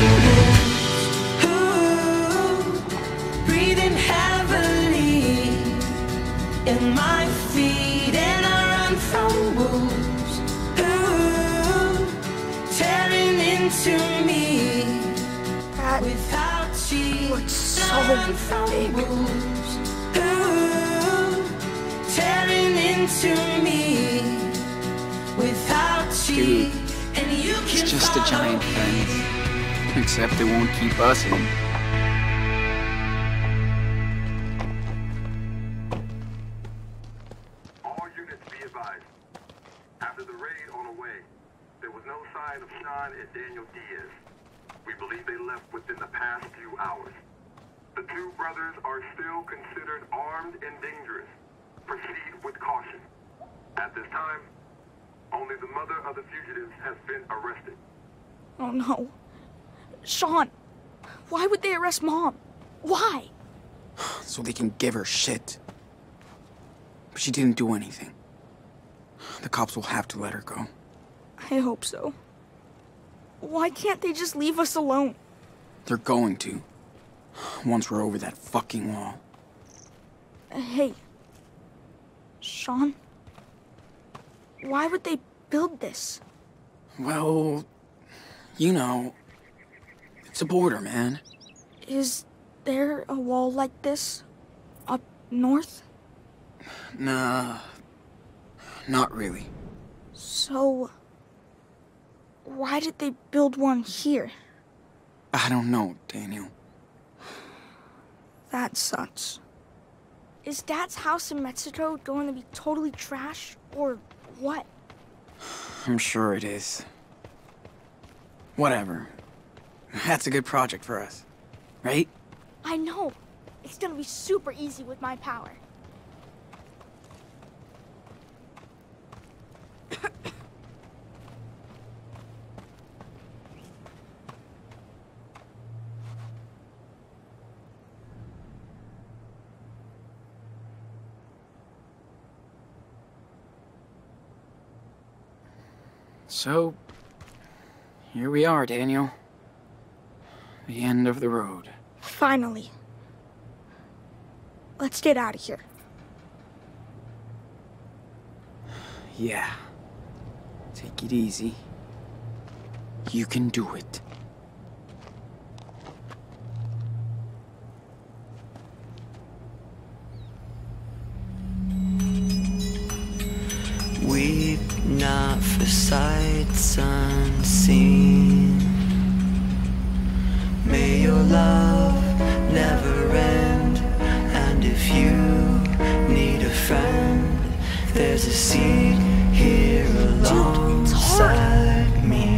from wolves. Ooh, breathing heavily in my feet, and I run from wolves. Ooh, tearing into me. That Without cheese, looks so run from big. wolves. Ooh, tearing into me. Without cheese, and you can It's just a follow giant me. fence. Except it won't keep us in. All units be advised. After the raid on the way, there was no sign of Sean and Daniel Diaz. We believe they left within the past few hours. The two brothers are still considered armed and dangerous. Proceed with caution. At this time, only the mother of the fugitives has been arrested. Oh no. Sean, why would they arrest Mom? Why? So they can give her shit. But she didn't do anything. The cops will have to let her go. I hope so. Why can't they just leave us alone? They're going to. Once we're over that fucking wall. Hey, Sean, why would they build this? Well, you know, it's a border, man. Is there a wall like this up north? Nah, not really. So, why did they build one here? I don't know, Daniel. That sucks. Is Dad's house in Mexico going to be totally trash, or what? I'm sure it is. Whatever. That's a good project for us, right? I know. It's gonna be super easy with my power. So, here we are, Daniel. The end of the road. Finally. Let's get out of here. Yeah. Take it easy. You can do it. Weep not for sights unseen. May your love never end. And if you need a friend, there's a seat here alongside me.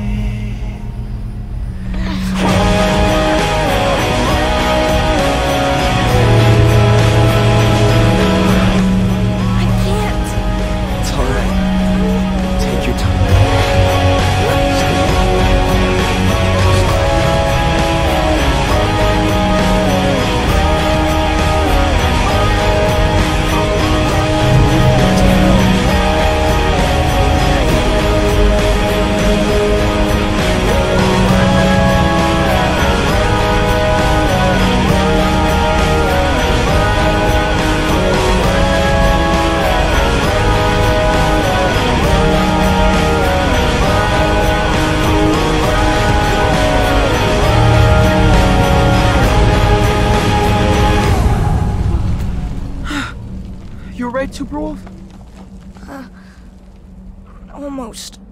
Super Wolf? Uh, almost.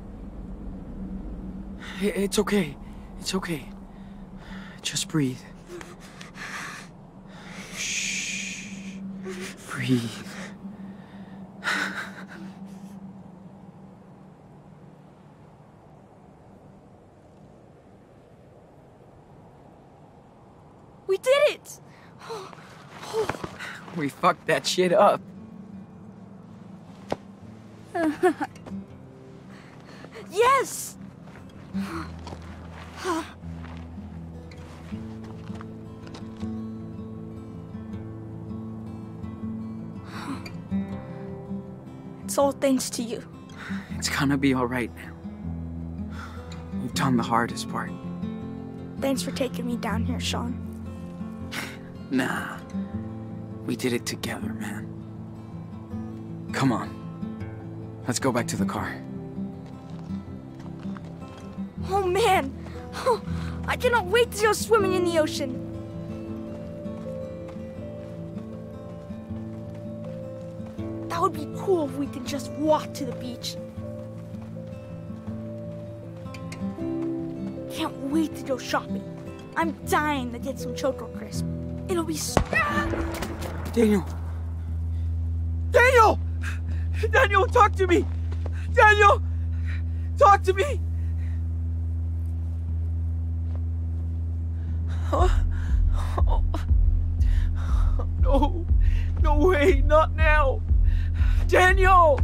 It's okay. It's okay. Just breathe. Shh. Breathe. We did it! We fucked that shit up. Yes! It's all thanks to you. It's gonna be all right now. You've done the hardest part. Thanks for taking me down here, Sean. Nah. We did it together, man. Come on. Let's go back to the car. Oh, man! Oh, I cannot wait to go swimming in the ocean! That would be cool if we could just walk to the beach. Can't wait to go shopping. I'm dying to get some Choco Crisp. It'll be so... Daniel! Daniel! Daniel, talk to me! Daniel! Talk to me! Huh? Oh. No. No way, not now! Daniel!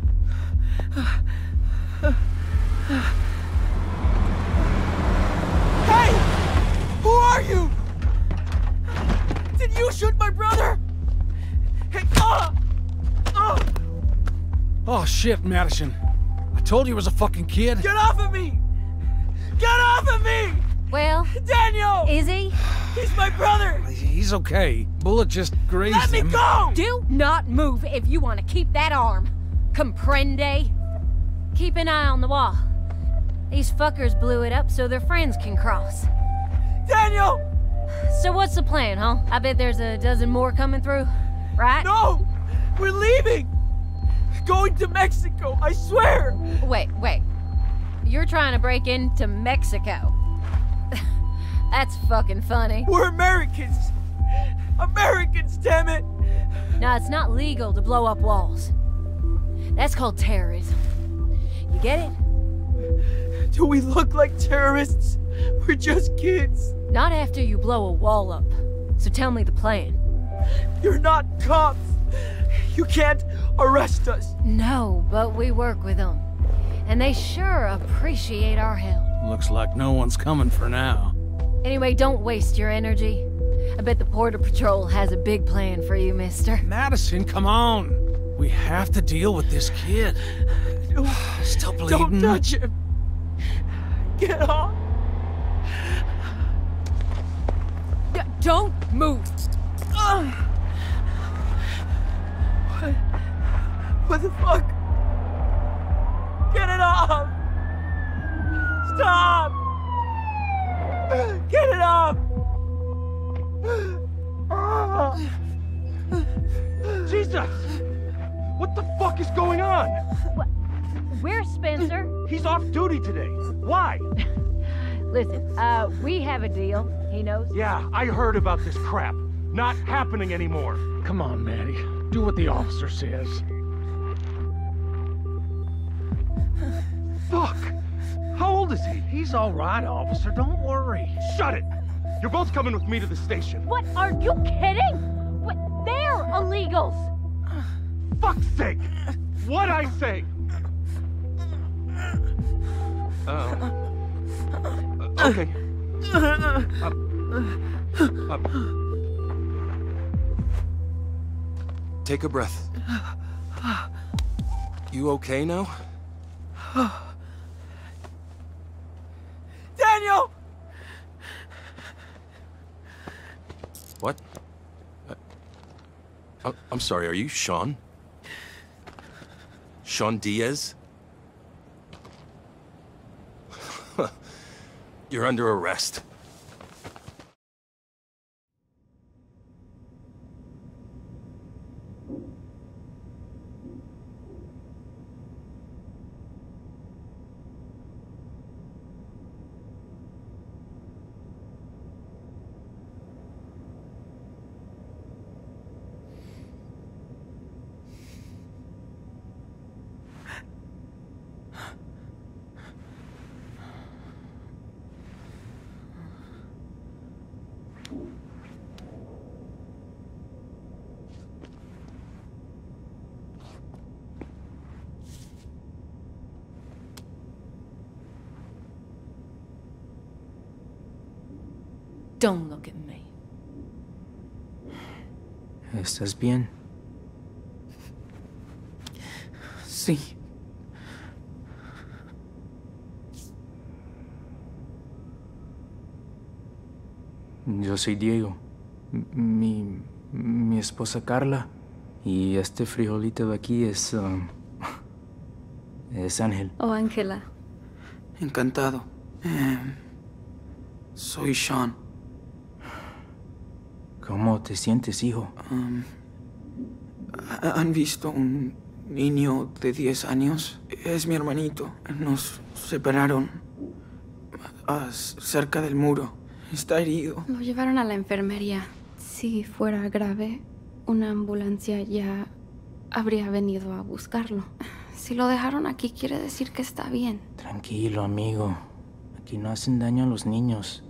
Hey! Who are you? Did you shoot my brother? Hey, ah! Ah! Oh shit, Madison. I told you he was a fucking kid. Get off of me! Get off of me! Well, Daniel! Is he? He's my brother! He's okay. Bullet just grazed Let me him. go! Do not move if you want to keep that arm. Comprende? Keep an eye on the wall. These fuckers blew it up so their friends can cross. Daniel! So what's the plan, huh? I bet there's a dozen more coming through, right? No! We're leaving! Going to Mexico, I swear! Wait, wait. You're trying to break into Mexico. That's fucking funny. We're Americans! Americans, damn it! Now, it's not legal to blow up walls. That's called terrorism. You get it? Do we look like terrorists? We're just kids. Not after you blow a wall up. So tell me the plan. You're not cops. You can't arrest us. No, but we work with them. And they sure appreciate our help. Looks like no one's coming for now. Anyway, don't waste your energy. I bet the Border Patrol has a big plan for you, mister. Madison, come on. We have to deal with this kid. No, Still bleeding. don't touch him. Get off. Don't move! Uh, what? What the fuck? Get it off! Stop! Get it off! Jesus! What the fuck is going on? What? Where's Spencer? He's off duty today. Why? Listen, uh, we have a deal. He knows. Yeah, I heard about this crap. Not happening anymore. Come on, Maddie. Do what the officer says. Fuck! How old is he? He's all right, officer. Don't worry. Shut it! You're both coming with me to the station. What? Are you kidding? What? They're illegals! Fuck's sake! What'd I say? Uh, uh, okay. Up. Up. Take a breath. You okay now? Daniel! What? Uh, I'm sorry, are you Sean? Sean Diaz? You're under arrest. Don't look at me. ¿Estás bien? Sí. Yo soy Diego. Mi, mi esposa Carla. Y este frijolito de aquí es... Um, es Ángel. Oh, Ángela. Encantado. Eh, soy Sean. ¿Cómo te sientes, hijo? Um, ¿Han visto un niño de diez años? Es mi hermanito. Nos separaron uh, cerca del muro. Está herido. Lo llevaron a la enfermería. Si fuera grave, una ambulancia ya habría venido a buscarlo. Si lo dejaron aquí, quiere decir que está bien. Tranquilo, amigo. Aquí no hacen daño a los niños.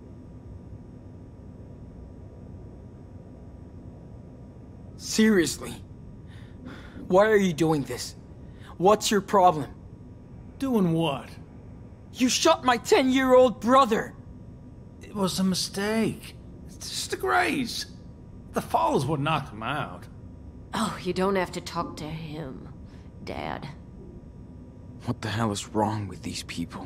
Seriously, why are you doing this? What's your problem? Doing what? You shot my ten-year-old brother! It was a mistake. It's just a graze. The fall is what knocked him out. Oh, you don't have to talk to him, Dad. What the hell is wrong with these people?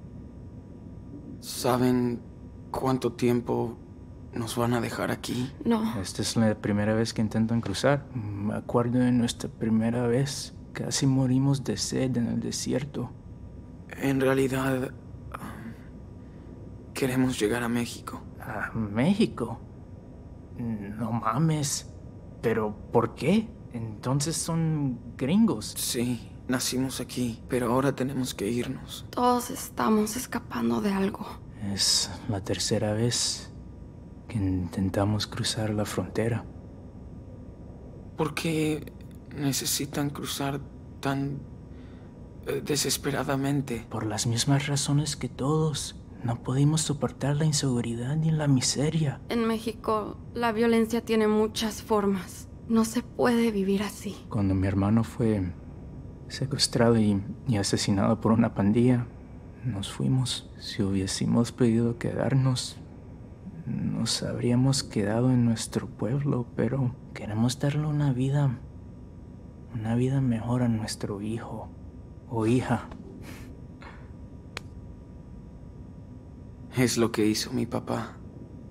¿Saben cuánto tiempo nos van a dejar aquí? No. Esta es la primera vez que intentan cruzar. Me acuerdo de nuestra primera vez. Casi morimos de sed en el desierto. En realidad, um, queremos llegar a México. ¿A México? No mames. ¿Pero por qué? Entonces son gringos. Sí, nacimos aquí, pero ahora tenemos que irnos. Todos estamos escapando de algo. Es la tercera vez que intentamos cruzar la frontera. ¿Por qué necesitan cruzar tan eh, desesperadamente? Por las mismas razones que todos. No pudimos soportar la inseguridad ni la miseria. En México, la violencia tiene muchas formas. No se puede vivir así. Cuando mi hermano fue secuestrado y, y asesinado por una pandilla, nos fuimos. Si hubiésemos podido quedarnos, nos habríamos quedado en nuestro pueblo, pero queremos darle una vida, una vida mejor a nuestro hijo o hija. Es lo que hizo mi papá.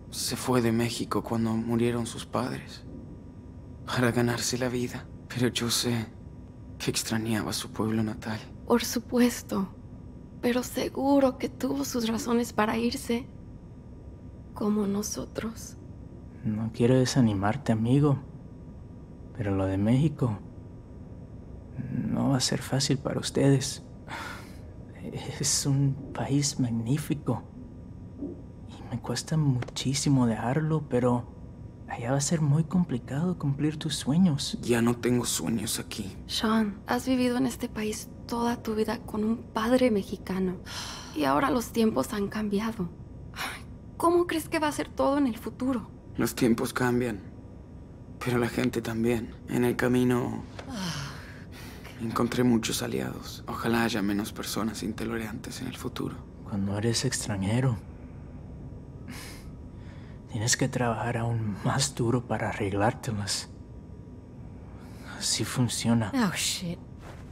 se fue de México cuando murieron sus padres. Para ganarse la vida. Pero yo sé que extrañaba su pueblo natal. Por supuesto. Pero seguro que tuvo sus razones para irse. Como nosotros. No quiero desanimarte, amigo. Pero lo de México no va a ser fácil para ustedes. Es un país magnífico. Y me cuesta muchísimo dejarlo, pero allá va a ser muy complicado cumplir tus sueños. Ya no tengo sueños aquí. Sean, has vivido en este país toda tu vida con un padre mexicano. Y ahora los tiempos han cambiado. ¿Cómo crees que va a ser todo en el futuro? Los tiempos cambian. Pero la gente también. En el camino encontré muchos aliados. Ojalá haya menos personas intolerantes en el futuro. Cuando eres extranjero, tienes que trabajar aún más duro para arreglártelas. Así funciona. Oh, shit.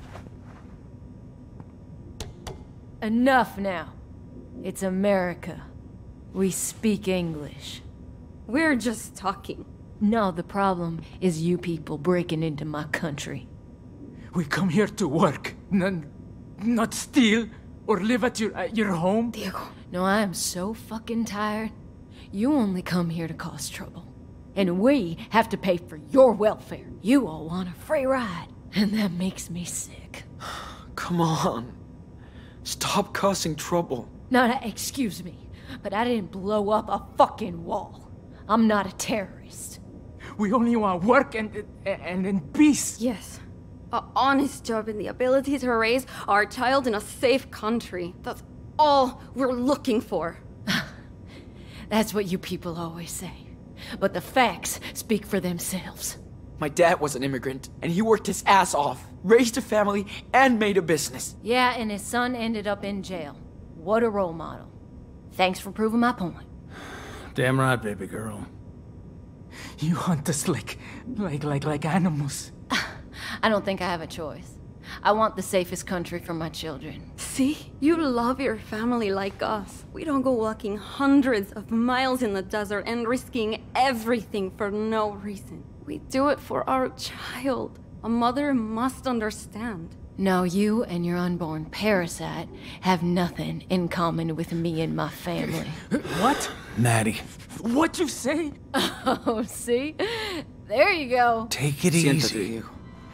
Enough now. It's America. We speak English. We're just talking. No, the problem is you people breaking into my country. We come here to work, not, not steal or live at your, at your home. Diego. No, I am so fucking tired. You only come here to cause trouble. And we have to pay for your welfare. You all want a free ride. And that makes me sick. Come on. Stop causing trouble. No, no, excuse me, but I didn't blow up a fucking wall. I'm not a terrorist. We only want work and, and, and peace. Yes. An honest job and the ability to raise our child in a safe country. That's all we're looking for. That's what you people always say. But the facts speak for themselves. My dad was an immigrant, and he worked his ass off, raised a family, and made a business. Yeah, and his son ended up in jail. What a role model. Thanks for proving my point. Damn right, baby girl. You hunt us like, like, like, like animals. I don't think I have a choice. I want the safest country for my children. See? You love your family like us. We don't go walking hundreds of miles in the desert and risking everything for no reason. We do it for our child. A mother must understand. No, you and your unborn parasite have nothing in common with me and my family. What? Maddie. What'd you say? Oh, see? There you go. Take it Siéntate, easy. Diego.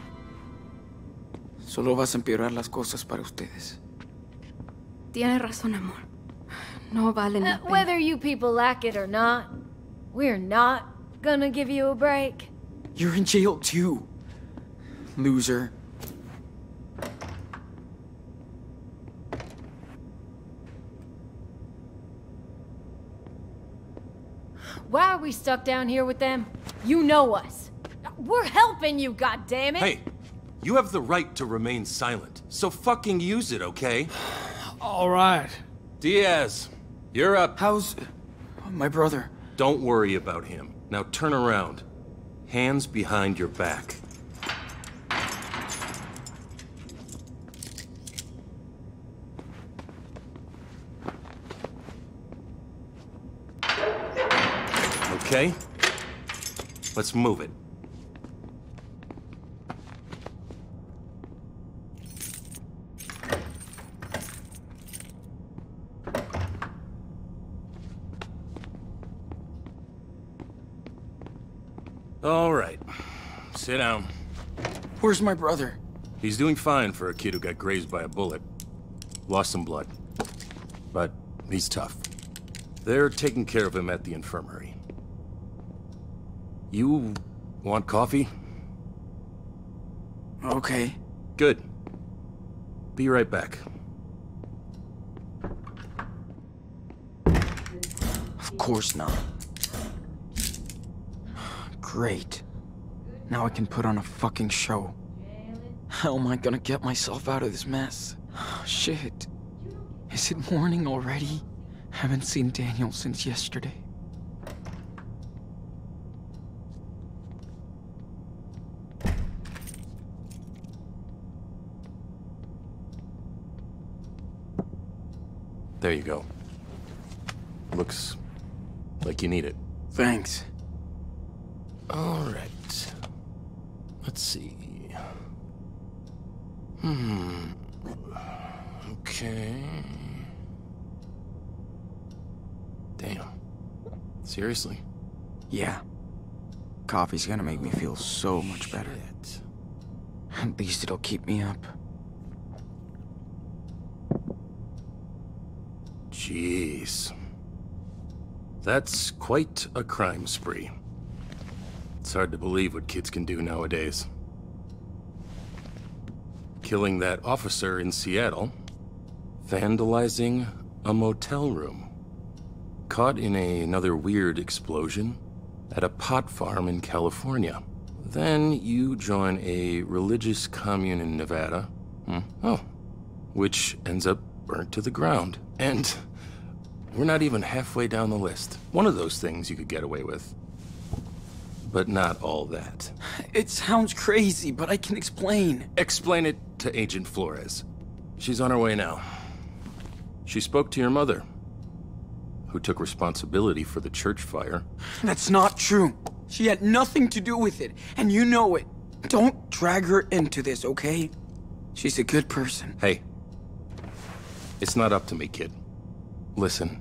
Solo vas a empeorar las cosas para ustedes. Tienes razón, amor. No valen la Uh, pena. whether you people like it or not, we're not gonna give you a break. You're in jail too, loser. Why are we stuck down here with them? You know us. We're helping you, goddammit! Hey, you have the right to remain silent, so fucking use it, okay? All right. Diaz, you're up. How's my brother? Don't worry about him. Now turn around. Hands behind your back. Okay? Let's move it. All right. Sit down. Where's my brother? He's doing fine for a kid who got grazed by a bullet. Lost some blood. But he's tough. They're taking care of him at the infirmary. You want coffee? Okay. Good. Be right back. Of course not. Great. Now I can put on a fucking show. How am I gonna get myself out of this mess? Shit. Is it morning already? Haven't seen Daniel since yesterday. There you go. Looks like you need it. Thanks. All right. Let's see. Hmm. Okay. Damn. Seriously? Yeah. Coffee's gonna make me feel so much better. At least it'll keep me up. Jeez. That's quite a crime spree. It's hard to believe what kids can do nowadays. Killing that officer in Seattle, vandalizing a motel room, caught in a, another weird explosion at a pot farm in California. Then you join a religious commune in Nevada. Hmm. Oh, which ends up burnt to the ground. And we're not even halfway down the list. One of those things you could get away with. But not all that. It sounds crazy, but I can explain. Explain it to Agent Flores. She's on her way now. She spoke to your mother, who took responsibility for the church fire. That's not true. She had nothing to do with it, and you know it. Don't drag her into this, okay? She's a good person. Hey. It's not up to me, kid. Listen.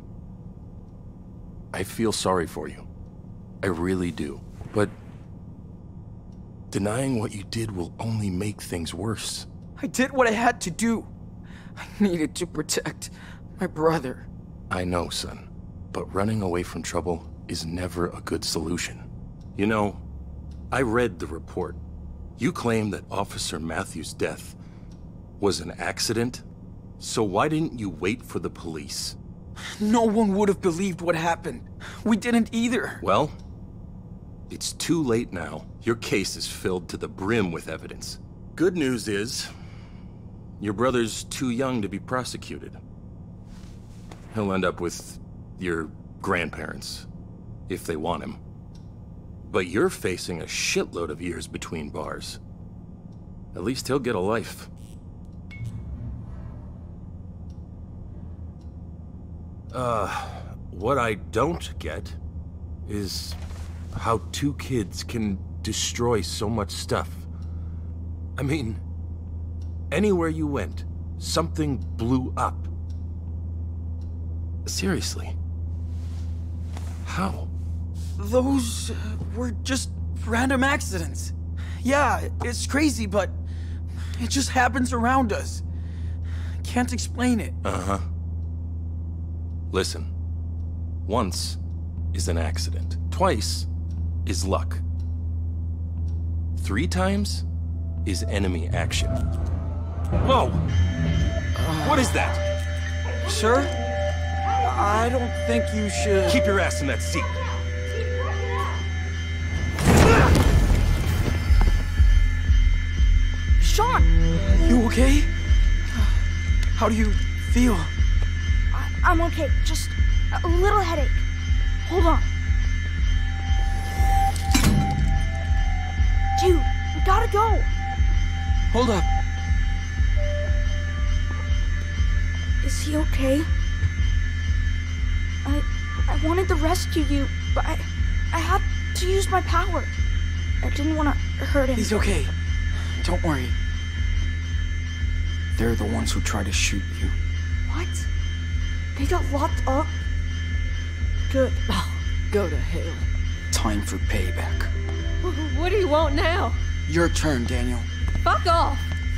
I feel sorry for you. I really do. But denying what you did will only make things worse. I did what I had to do. I needed to protect my brother. I know, son. But running away from trouble is never a good solution. You know, I read the report. You claim that Officer Matthews' death was an accident? So why didn't you wait for the police? No one would have believed what happened. We didn't either. Well, it's too late now. Your case is filled to the brim with evidence. Good news is, your brother's too young to be prosecuted. He'll end up with your grandparents, if they want him. But you're facing a shitload of years between bars. At least he'll get a life. Uh, what I don't get is how two kids can destroy so much stuff. I mean, anywhere you went, something blew up. Seriously. How? Those uh, were just random accidents. Yeah, it's crazy, but it just happens around us. Can't explain it. Uh-huh. Listen. Once is an accident. Twice is luck. Three times is enemy action. Whoa! Uh, what is that? Sir? I don't think you should... Keep your ass in that seat. Sean! You okay? How do you feel? I I'm okay. Just a little headache. Hold on. Dude, we gotta go. Hold up. Is he okay? I I wanted to rescue you, but I I had to use my power. I didn't want to hurt him. He's okay. Don't worry. They're the ones who tried to shoot you. What? They got locked up? Good. Oh, go to hell. Time for payback. What do you want now? Your turn, Daniel. Fuck off!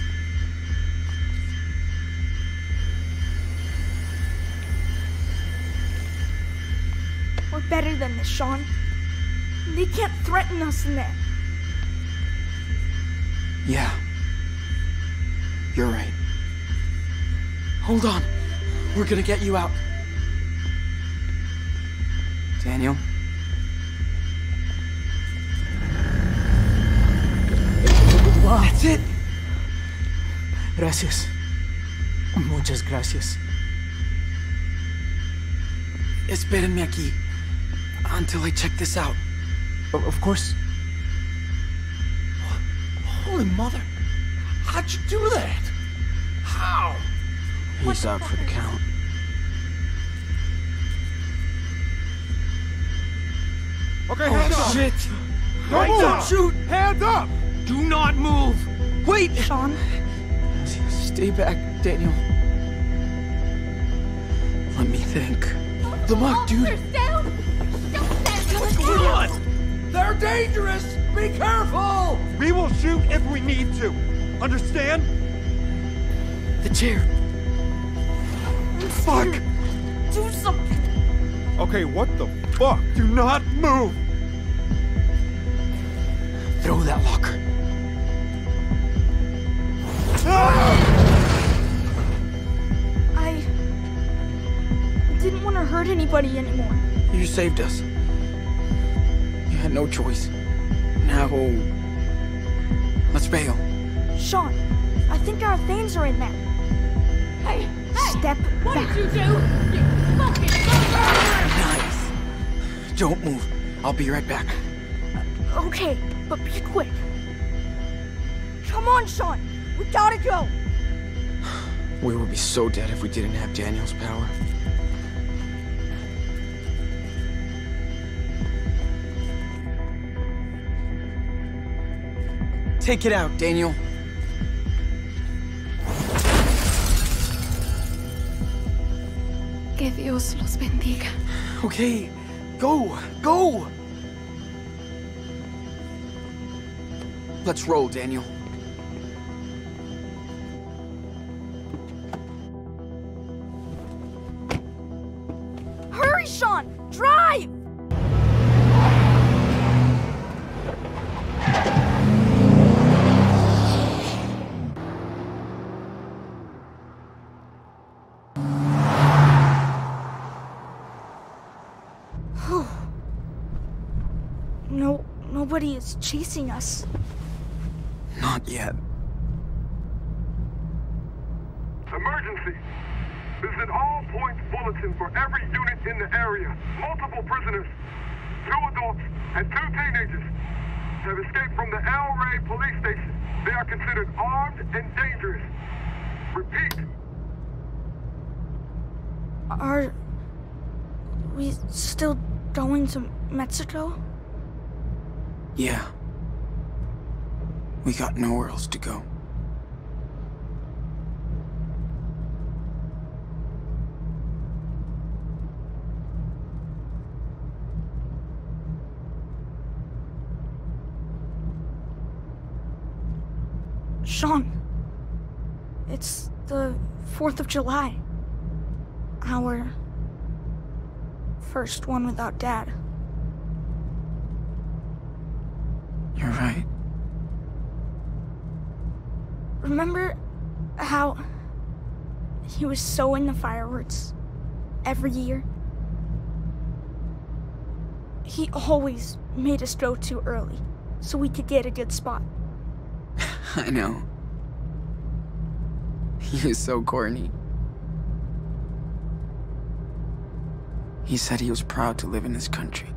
We're better than this, Sean. They can't threaten us in there. Yeah. You're right. Hold on. We're gonna get you out. Daniel? That's it. Gracias. Muchas gracias. Espérenme aquí until I check this out. O- of course. Holy mother. How'd you do that? How? He's out for the count. Okay, hands Oh, up! shit! Don't Hands move! up. Shoot! Hands up! Do not move! Wait! Sean? Stay back, Daniel. Let me think. The muck, dude! Down! What's going on? They're dangerous! Be careful! We will shoot if we need to. Understand? The chair! Fuck! Do something! Okay, what the fuck? Do not move! Throw that locker. I didn't want to hurt anybody anymore. You saved us. You had no choice. Now, let's bail. Sean, I think our things are in there. Hey, hey! Step What back. did you do? You fucking Nice. Don't move. I'll be right back. Okay, but be quick. Come on, Sean. We gotta go. We would be so dead if we didn't have Daniel's power. Take it out, Daniel. Que Dios los bendiga. Okay, go, go! Let's roll, Daniel. Hurry, Sean! Drive! No, nobody is chasing us. Not yet. Emergency! This is an all-points bulletin for every unit in the area. Multiple prisoners, two adults, and two teenagers have escaped from the El Rey police station. They are considered armed and dangerous. Repeat. Are we still going to Mexico? Yeah. We got nowhere else to go. Sean, it's the fourth of July. Our first one without Dad. You're right. Remember how he was so into fireworks every year? He always made us go too early so we could get a good spot. I know. He is so corny. He said he was proud to live in this country.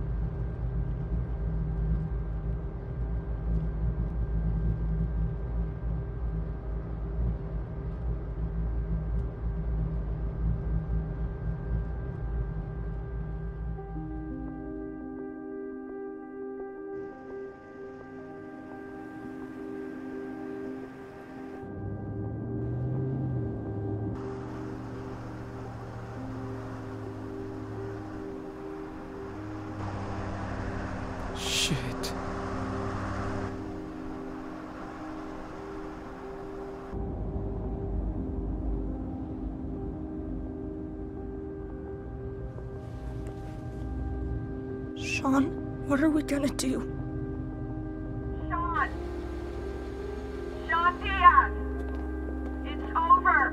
Shit. Sean, what are we gonna do? Sean! Sean Diaz! It's over!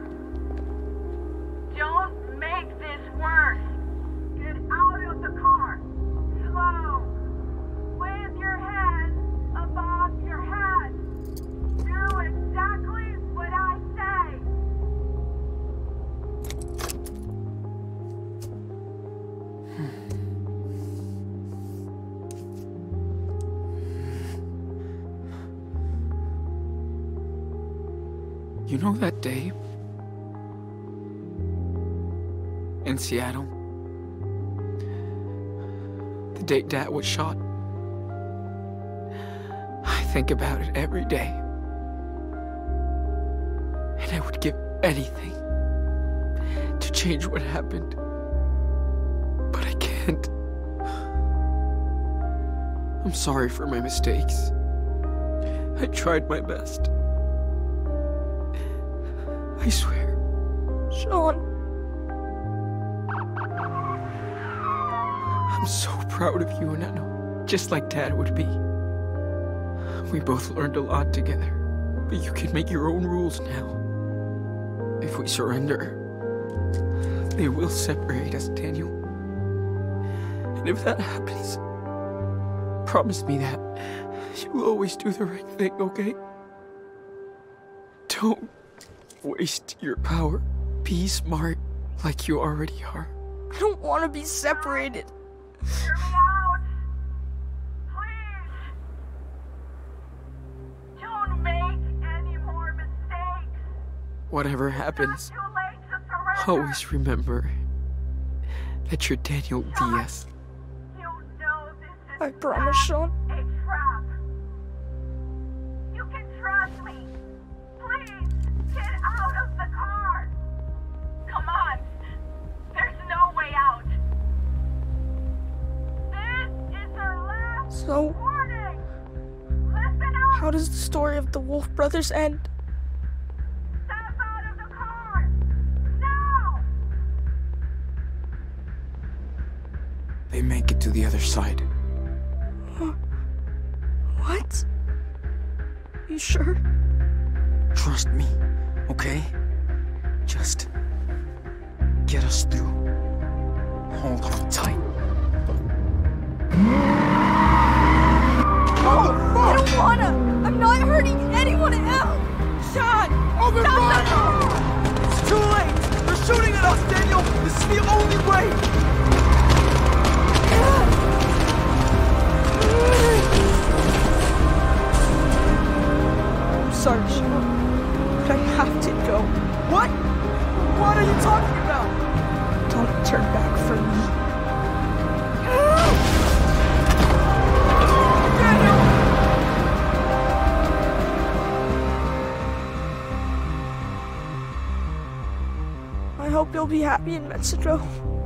Don't make this worse! Get out of the car! Slow! Wave your hands above your head! Do exactly what I say! You know that day in Seattle The day Dad was shot. I think about it every day. And I would give anything to change what happened. But I can't. I'm sorry for my mistakes. I tried my best. I swear. Sean. I'm so proud of you, and I know, just like Dad would be. We both learned a lot together, but you can make your own rules now. If we surrender, they will separate us, Daniel. And if that happens, promise me that you will always do the right thing, okay? Don't waste your power. Be smart like you already are. I don't want to be separated. Hear me out! Please! Don't make any more mistakes! Whatever happens, It's not too late to surrender! always remember that you're Daniel D S You know this is I promise, Sean. a trap. You can trust me. Please, get out of the car. Come on. There's no way out. This is our last So, warning. Listen up. how does the story of the Wolf brothers end? Step out of the car. Now. They make it to the other side. What? You sure? Trust me, okay? Just get us through. Hold on tight. No! I don't wanna! I'm not hurting anyone else! Sean! Open fire! It's too late! They're shooting at us, Daniel! This is the only way! I'm sorry, Sean, but I have to go. What? What are you talking about? Don't turn back for me. I hope you'll be happy in Mexico.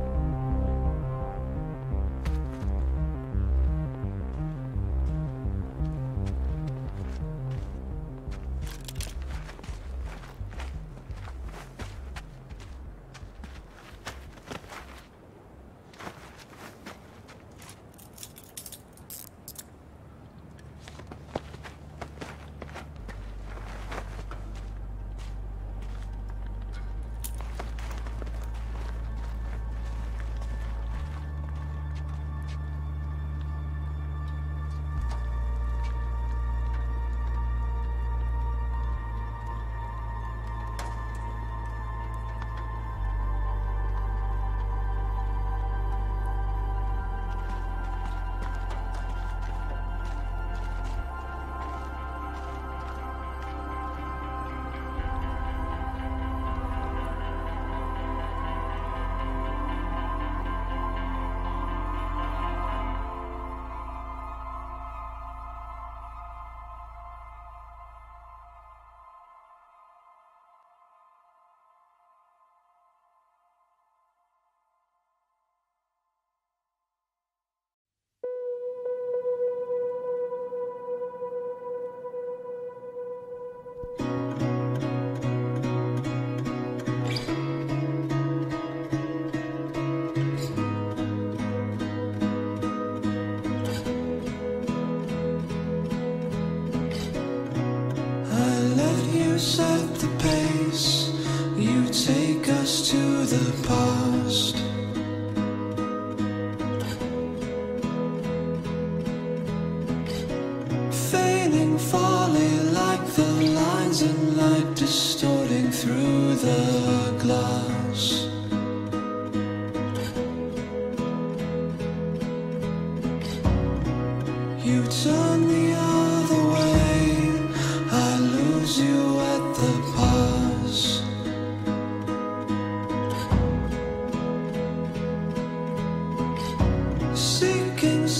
Set the pace, you take us to the past. Fading folly like the lines in light distorting through the glass. You turn the other way, I lose you at the pass. Seeking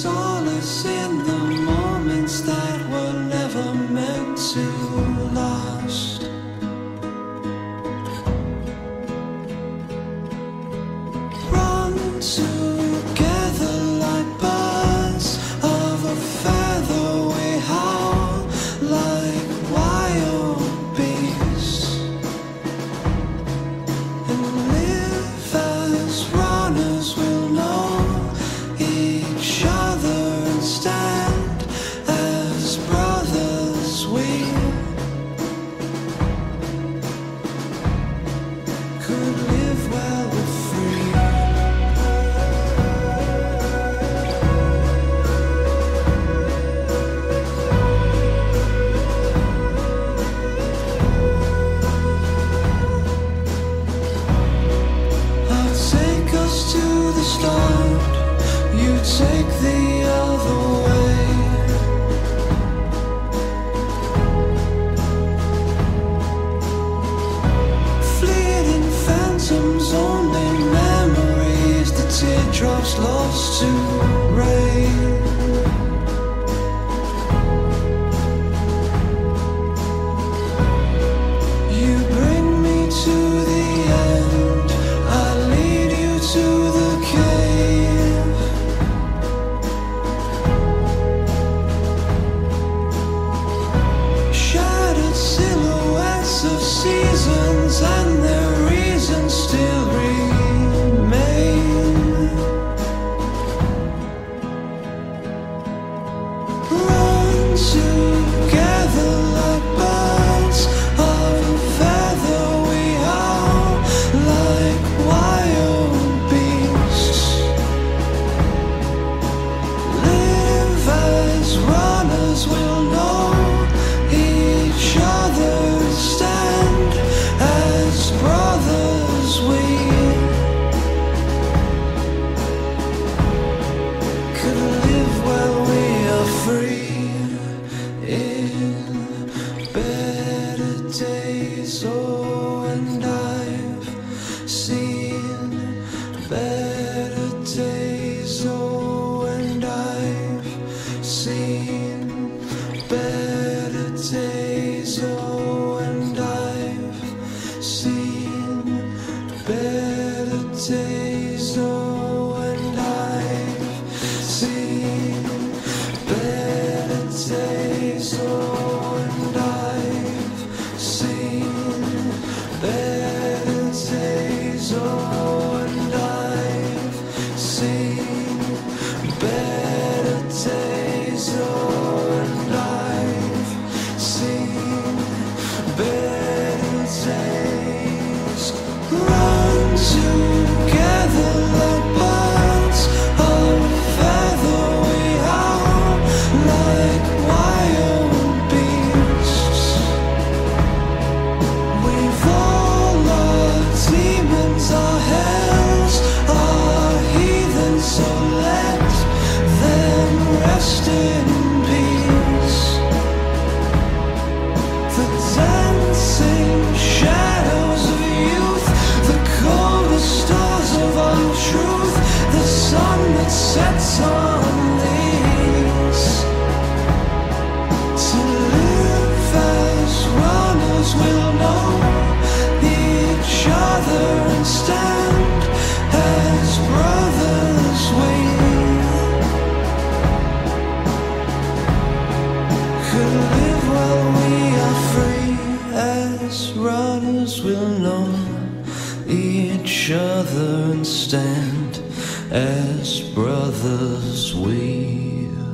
take the other way. Fleeting phantoms, only memories, the teardrops lost to rain. You bring me to the end, I lead you to the cave. Shattered silhouettes of seasons and their reasons still remain. Run together like birds of a feather, we are like wild beasts. Live as runners, we'll know each other, stand as brothers. We could live while we are free in better days. Oh, and I've seen better days. Oh, and I've seen better days. Oh, and I've seen better days. Oh, and I've seen better days. Oh, and I've seen better days. Oh, and I've seen better days. Oh, and I've seen better days. Run together like birds of feather, we are like wild beasts. We've all our demons, our hells, our heathens, so let them rest in peace. The dancing shadows of youth, the coldest stars of our truth, the sun that sets on these. To live as runners, we'll know each other and stand as brothers. We could live while we are free as runners, we'll know each other and stand as brothers. We